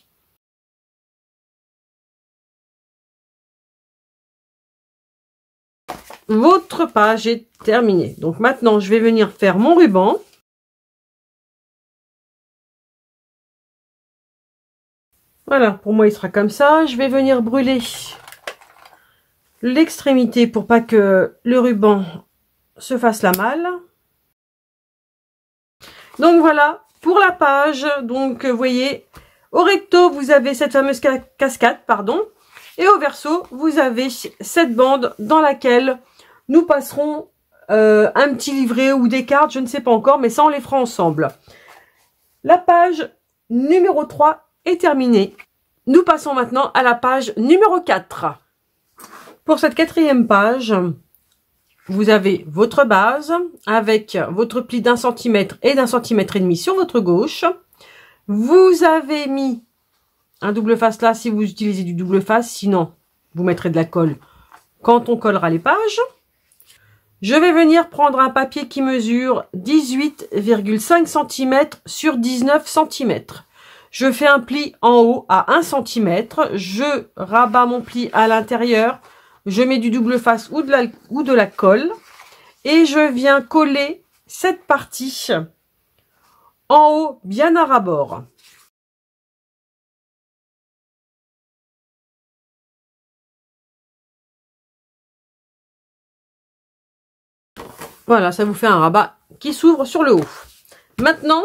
Votre page est terminée. Donc maintenant, je vais venir faire mon ruban. Voilà, pour moi, il sera comme ça. Je vais venir brûler l'extrémité pour pas que le ruban se fasse la malle. Donc voilà, pour la page. Donc, vous voyez, au recto, vous avez cette fameuse cascade, pardon. Et au verso, vous avez cette bande dans laquelle nous passerons un petit livret ou des cartes, je ne sais pas encore, mais ça, on les fera ensemble. La page numéro 3 est terminée. Nous passons maintenant à la page numéro 4. Pour cette 4e page, vous avez votre base avec votre pli d'1 cm et d'1,5 cm sur votre gauche. Vous avez mis un double face là si vous utilisez du double face, sinon vous mettrez de la colle quand on collera les pages. Je vais venir prendre un papier qui mesure 18,5 cm sur 19 cm. Je fais un pli en haut à 1 cm. Je rabats mon pli à l'intérieur. Je mets du double face ou de la colle. Et je viens coller cette partie en haut, bien à ras-bord. Voilà, ça vous fait un rabat qui s'ouvre sur le haut. Maintenant,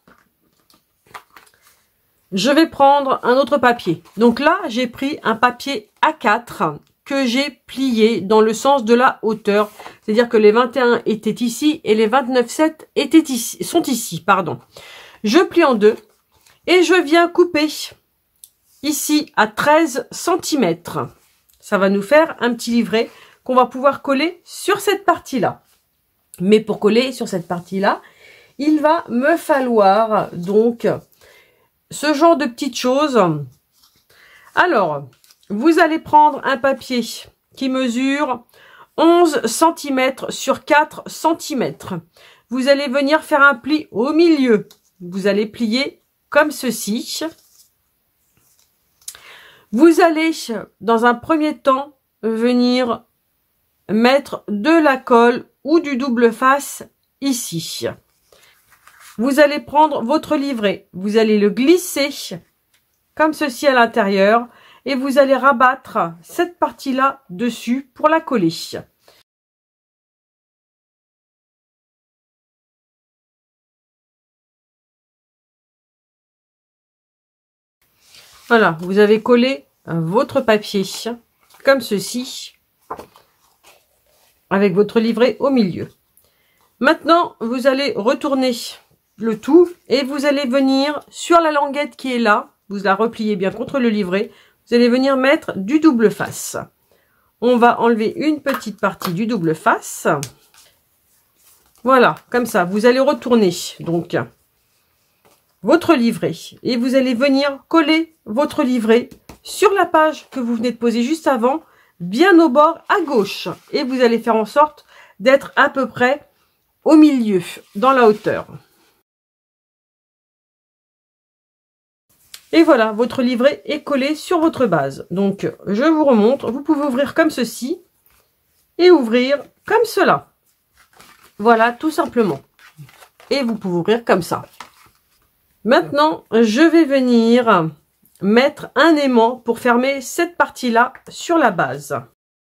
je vais prendre un autre papier. Donc là, j'ai pris un papier A4 que j'ai plié dans le sens de la hauteur. C'est-à-dire que les 21 étaient ici et les 29,7 sont ici. Pardon. Je plie en deux et je viens couper ici à 13 cm. Ça va nous faire un petit livret qu'on va pouvoir coller sur cette partie-là. Mais pour coller sur cette partie-là, il va me falloir donc ce genre de petites choses. Alors, vous allez prendre un papier qui mesure 11 cm sur 4 cm. Vous allez venir faire un pli au milieu. Vous allez plier comme ceci. Vous allez, dans un premier temps, venir mettre de la colle ou du double face ici. Vous allez prendre votre livret, vous allez le glisser comme ceci à l'intérieur et vous allez rabattre cette partie-là dessus pour la coller. Voilà, vous avez collé votre papier comme ceci avec votre livret au milieu. Maintenant, vous allez retourner le tout et vous allez venir sur la languette qui est là, vous la repliez bien contre le livret, vous allez venir mettre du double face. On va enlever une petite partie du double face. Voilà, comme ça, vous allez retourner donc votre livret et vous allez venir coller votre livret sur la page que vous venez de poser juste avant, bien au bord à gauche. Et vous allez faire en sorte d'être à peu près au milieu, dans la hauteur. Et voilà, votre livret est collé sur votre base. Donc, je vous remontre. Vous pouvez ouvrir comme ceci et ouvrir comme cela. Voilà, tout simplement. Et vous pouvez ouvrir comme ça. Maintenant, je vais venir mettre un aimant pour fermer cette partie-là sur la base.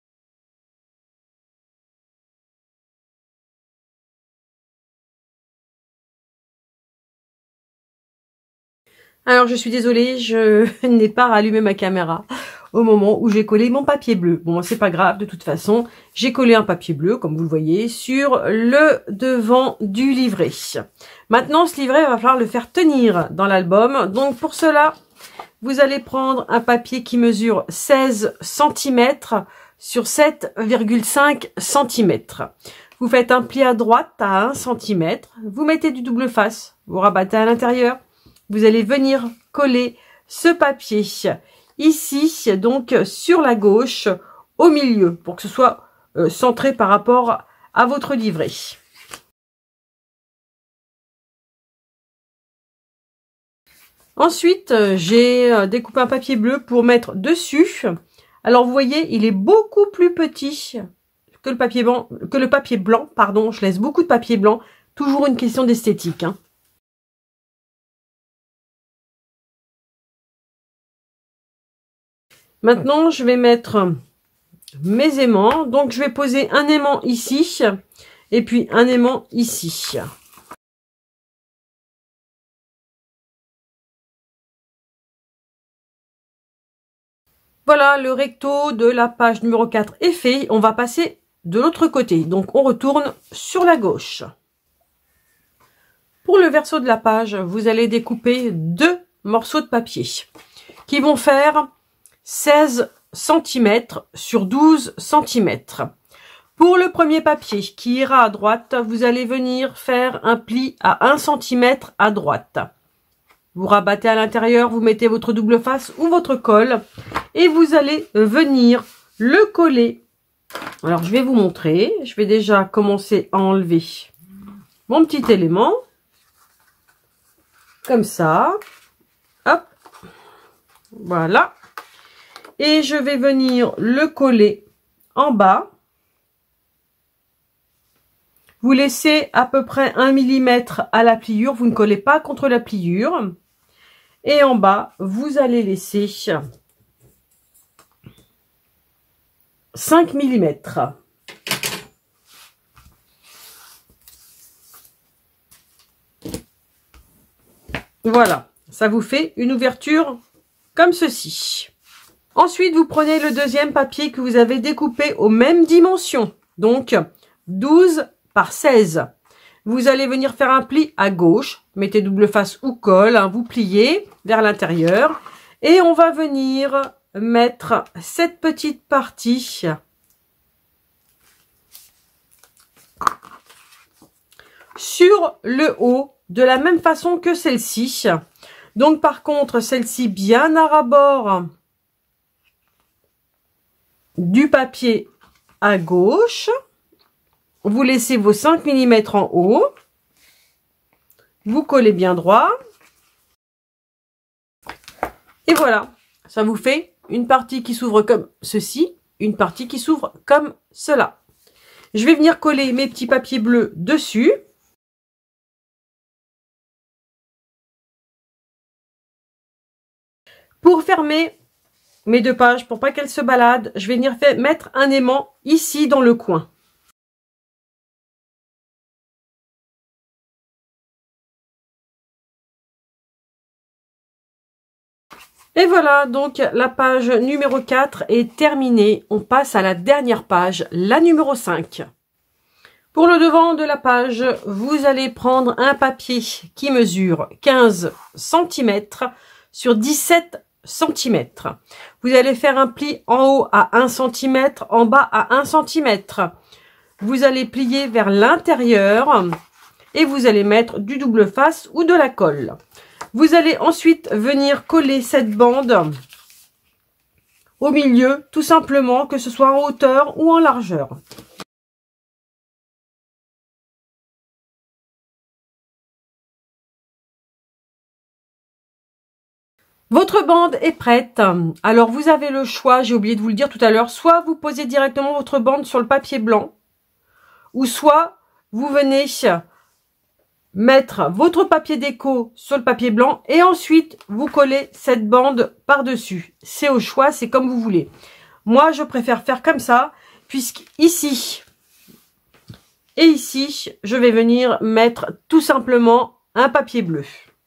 Alors, je suis désolée, je n'ai pas rallumé ma caméra au moment où j'ai collé mon papier bleu. Bon, c'est pas grave, de toute façon, j'ai collé un papier bleu, comme vous le voyez, sur le devant du livret. Maintenant, ce livret, il va falloir le faire tenir dans l'album. Donc, pour cela, vous allez prendre un papier qui mesure 16 cm sur 7,5 cm. Vous faites un pli à droite à 1 cm. Vous mettez du double face. Vous rabattez à l'intérieur. Vous allez venir coller ce papier ici, donc sur la gauche, au milieu, pour que ce soit centré par rapport à votre livret. Ensuite, j'ai découpé un papier bleu pour mettre dessus. Alors, vous voyez, il est beaucoup plus petit que le papier blanc. Pardon, je laisse beaucoup de papier blanc. Toujours une question d'esthétique, hein. Maintenant, je vais mettre mes aimants. Donc, je vais poser un aimant ici et puis un aimant ici. Voilà, le recto de la page numéro 4 est fait. On va passer de l'autre côté. Donc, on retourne sur la gauche. Pour le verso de la page, vous allez découper 2 morceaux de papier qui vont faire 16 cm sur 12 cm. Pour le premier papier qui ira à droite, vous allez venir faire un pli à 1 cm à droite. Vous rabattez à l'intérieur, vous mettez votre double face ou votre colle et vous allez venir le coller. Alors, je vais vous montrer. Je vais déjà commencer à enlever mon petit élément. Comme ça. Hop. Voilà. Et je vais venir le coller en bas. Vous laissez à peu près 1 mm à la pliure. Vous ne collez pas contre la pliure. Et en bas, vous allez laisser 5 mm. Voilà. Ça vous fait une ouverture comme ceci. Ensuite, vous prenez le deuxième papier que vous avez découpé aux mêmes dimensions. Donc, 12 par 16. Vous allez venir faire un pli à gauche. Mettez double face ou colle. Hein, vous pliez vers l'intérieur. Et on va venir mettre cette petite partie sur le haut de la même façon que celle-ci. Donc, par contre, celle-ci bien à ras-bord du papier à gauche. Vous laissez vos 5 mm en haut. Vous collez bien droit. Et voilà, ça vous fait une partie qui s'ouvre comme ceci, une partie qui s'ouvre comme cela. Je vais venir coller mes petits papiers bleus dessus. Pour fermer mes 2 pages, pour pas qu'elles se baladent, je vais venir mettre un aimant ici dans le coin. Et voilà, donc la page numéro 4 est terminée. On passe à la dernière page, la numéro 5. Pour le devant de la page, vous allez prendre un papier qui mesure 15 cm sur 17 cm. Vous allez faire un pli en haut à 1 cm, en bas à 1 cm. Vous allez plier vers l'intérieur et vous allez mettre du double face ou de la colle. Vous allez ensuite venir coller cette bande au milieu, tout simplement, que ce soit en hauteur ou en largeur. Votre bande est prête. Alors vous avez le choix, j'ai oublié de vous le dire tout à l'heure, soit vous posez directement votre bande sur le papier blanc, ou soit vous venez mettre votre papier déco sur le papier blanc et ensuite vous collez cette bande par-dessus. C'est au choix, c'est comme vous voulez. Moi, je préfère faire comme ça, puisqu'ici et ici, je vais venir mettre tout simplement un papier bleu.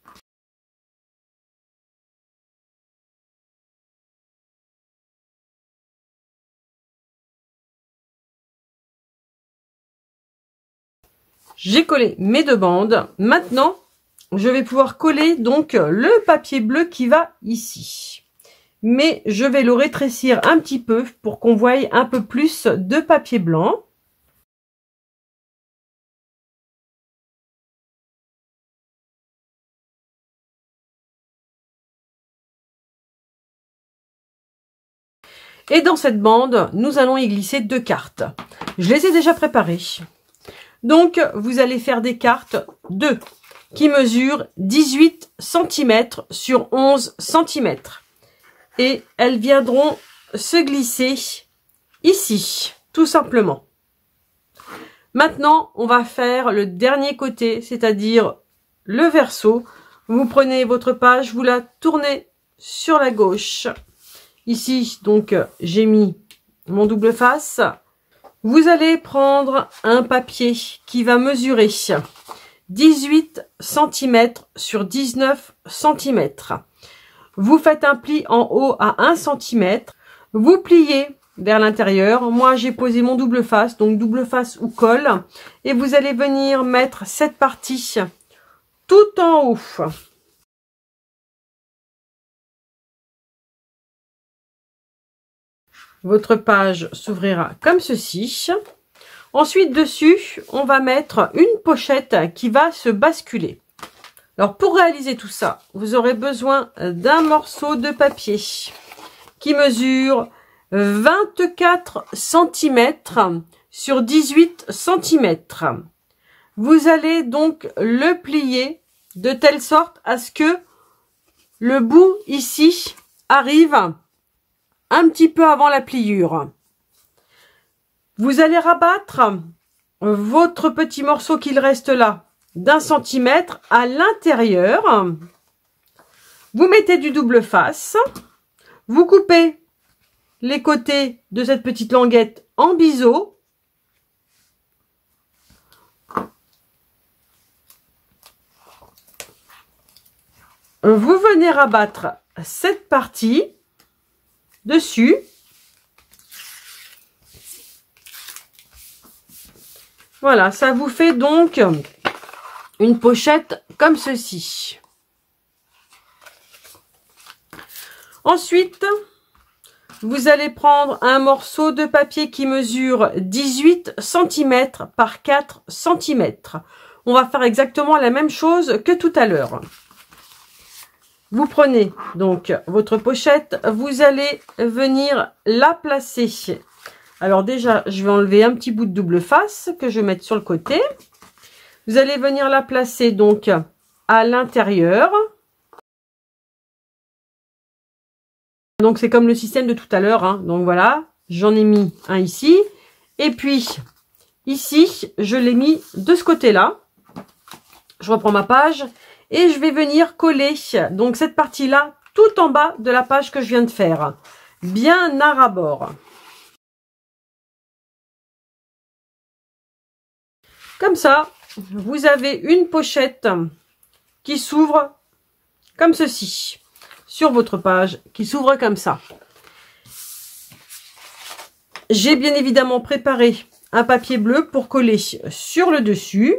J'ai collé mes deux bandes. Maintenant, je vais pouvoir coller donc le papier bleu qui va ici. Mais je vais le rétrécir un petit peu pour qu'on voie un peu plus de papier blanc. Et dans cette bande, nous allons y glisser deux cartes. Je les ai déjà préparées. Donc, vous allez faire des cartes 2 qui mesurent 18 cm sur 11 cm. Et elles viendront se glisser ici, tout simplement. Maintenant, on va faire le dernier côté, c'est-à-dire le verso. Vous prenez votre page, vous la tournez sur la gauche. Ici, donc, j'ai mis mon double face. Vous allez prendre un papier qui va mesurer 18 cm sur 19 cm. Vous faites un pli en haut à 1 cm. Vous pliez vers l'intérieur. Moi, j'ai posé mon double face, donc double face ou colle. Et vous allez venir mettre cette partie tout en haut. Votre page s'ouvrira comme ceci. Ensuite, dessus, on va mettre une pochette qui va se basculer. Alors, pour réaliser tout ça, vous aurez besoin d'un morceau de papier qui mesure 24 cm sur 18 cm. Vous allez donc le plier de telle sorte à ce que le bout ici arrive un petit peu avant la pliure. Vous allez rabattre votre petit morceau qu'il reste là d'1 centimètre à l'intérieur. Vous mettez du double face. Vous coupez les côtés de cette petite languette en biseau. Vous venez rabattre cette partie dessus. Voilà, ça vous fait donc une pochette comme ceci. Ensuite, vous allez prendre un morceau de papier qui mesure 18 cm par 4 cm. On va faire exactement la même chose que tout à l'heure. Vous prenez donc votre pochette, vous allez venir la placer. Alors déjà, je vais enlever un petit bout de double face que je vais mettre sur le côté. Vous allez venir la placer donc à l'intérieur. Donc c'est comme le système de tout à l'heure, hein. Donc voilà, j'en ai mis un ici. Et puis ici, je l'ai mis de ce côté-là. Je reprends ma page. Et je vais venir coller donc cette partie-là tout en bas de la page que je viens de faire. Bien à ras-bord. Comme ça, vous avez une pochette qui s'ouvre comme ceci. Sur votre page, qui s'ouvre comme ça. J'ai bien évidemment préparé un papier bleu pour coller sur le dessus.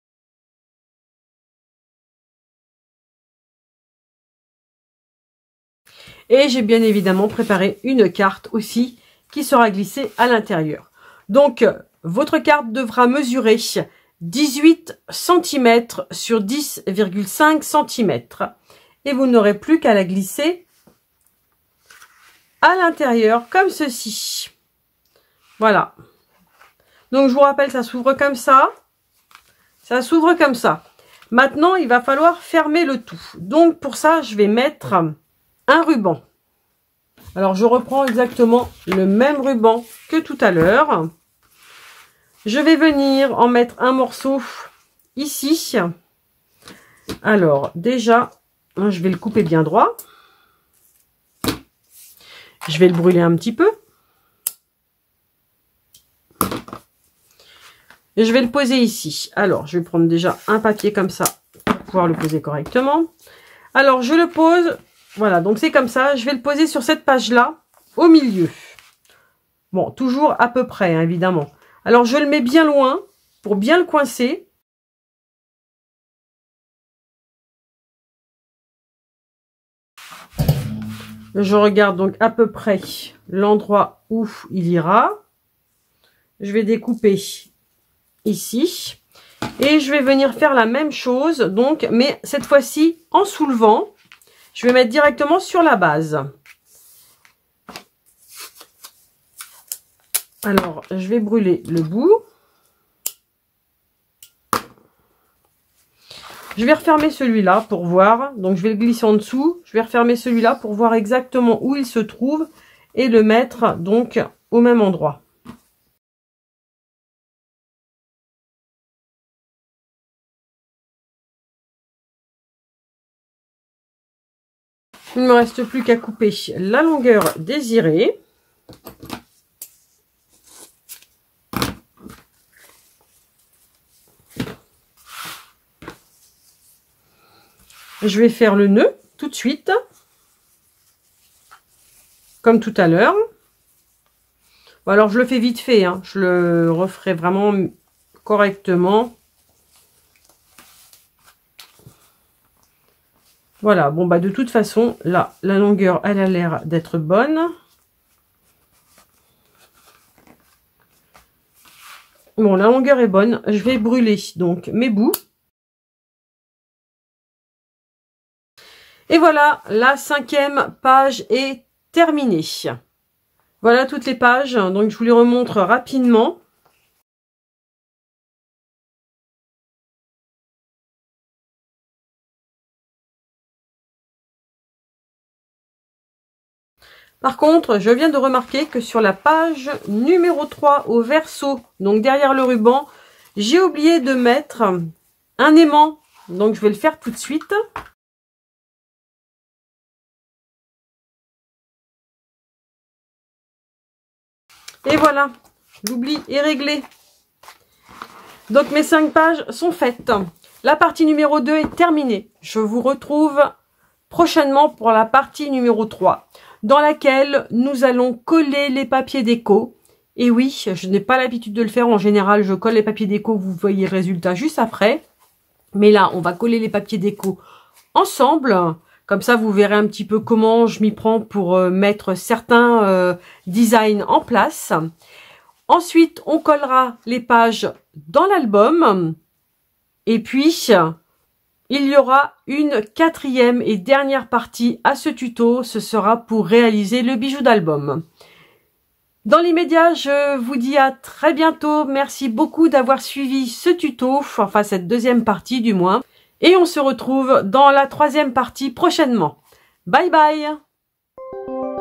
Et j'ai bien évidemment préparé une carte aussi qui sera glissée à l'intérieur. Donc, votre carte devra mesurer 18 cm sur 10,5 cm. Et vous n'aurez plus qu'à la glisser à l'intérieur comme ceci. Voilà. Donc je vous rappelle, ça s'ouvre comme ça. Ça s'ouvre comme ça. Maintenant, il va falloir fermer le tout. Donc pour ça, je vais mettre un ruban. Alors je reprends exactement le même ruban que tout à l'heure. Je vais venir en mettre un morceau ici. Alors déjà, je vais le couper bien droit. Je vais le brûler un petit peu. Et je vais le poser ici. Alors, je vais prendre déjà un papier comme ça pour pouvoir le poser correctement. Alors, je le pose. Voilà, donc c'est comme ça. Je vais le poser sur cette page-là, au milieu. Bon, toujours à peu près, hein, évidemment. Alors, je le mets bien loin pour bien le coincer. Je regarde donc à peu près l'endroit où il ira. Je vais découper ici. Et je vais venir faire la même chose, donc, mais cette fois-ci en soulevant. Je vais mettre directement sur la base. Alors, je vais brûler le bout. Je vais refermer celui-là pour voir. Donc, je vais le glisser en dessous. Je vais refermer celui-là pour voir exactement où il se trouve et le mettre donc au même endroit. Il ne me reste plus qu'à couper la longueur désirée. Je vais faire le nœud tout de suite, comme tout à l'heure. Bon, alors je le fais vite fait, hein. Je le referai vraiment correctement. Voilà, bon bah de toute façon, là, la longueur, elle a l'air d'être bonne. Bon, la longueur est bonne. Je vais brûler donc mes bouts. Et voilà, la 5e page est terminée. Voilà toutes les pages, donc je vous les remontre rapidement. Par contre, je viens de remarquer que sur la page numéro 3 au verso, donc derrière le ruban, j'ai oublié de mettre un aimant. Donc je vais le faire tout de suite. Et voilà, l'oubli est réglé. Donc mes 5 pages sont faites. La partie numéro 2 est terminée. Je vous retrouve prochainement pour la partie numéro 3, dans laquelle nous allons coller les papiers déco. Et oui, je n'ai pas l'habitude de le faire. En général, je colle les papiers déco, vous voyez le résultat juste après. Mais là, on va coller les papiers déco ensemble. Comme ça, vous verrez un petit peu comment je m'y prends pour mettre certains designs en place. Ensuite, on collera les pages dans l'album. Et puis, il y aura une 4e et dernière partie à ce tuto. Ce sera pour réaliser le bijou d'album. Dans l'immédiat, je vous dis à très bientôt. Merci beaucoup d'avoir suivi ce tuto, enfin cette 2e partie du moins. Et on se retrouve dans la 3e partie prochainement. Bye bye!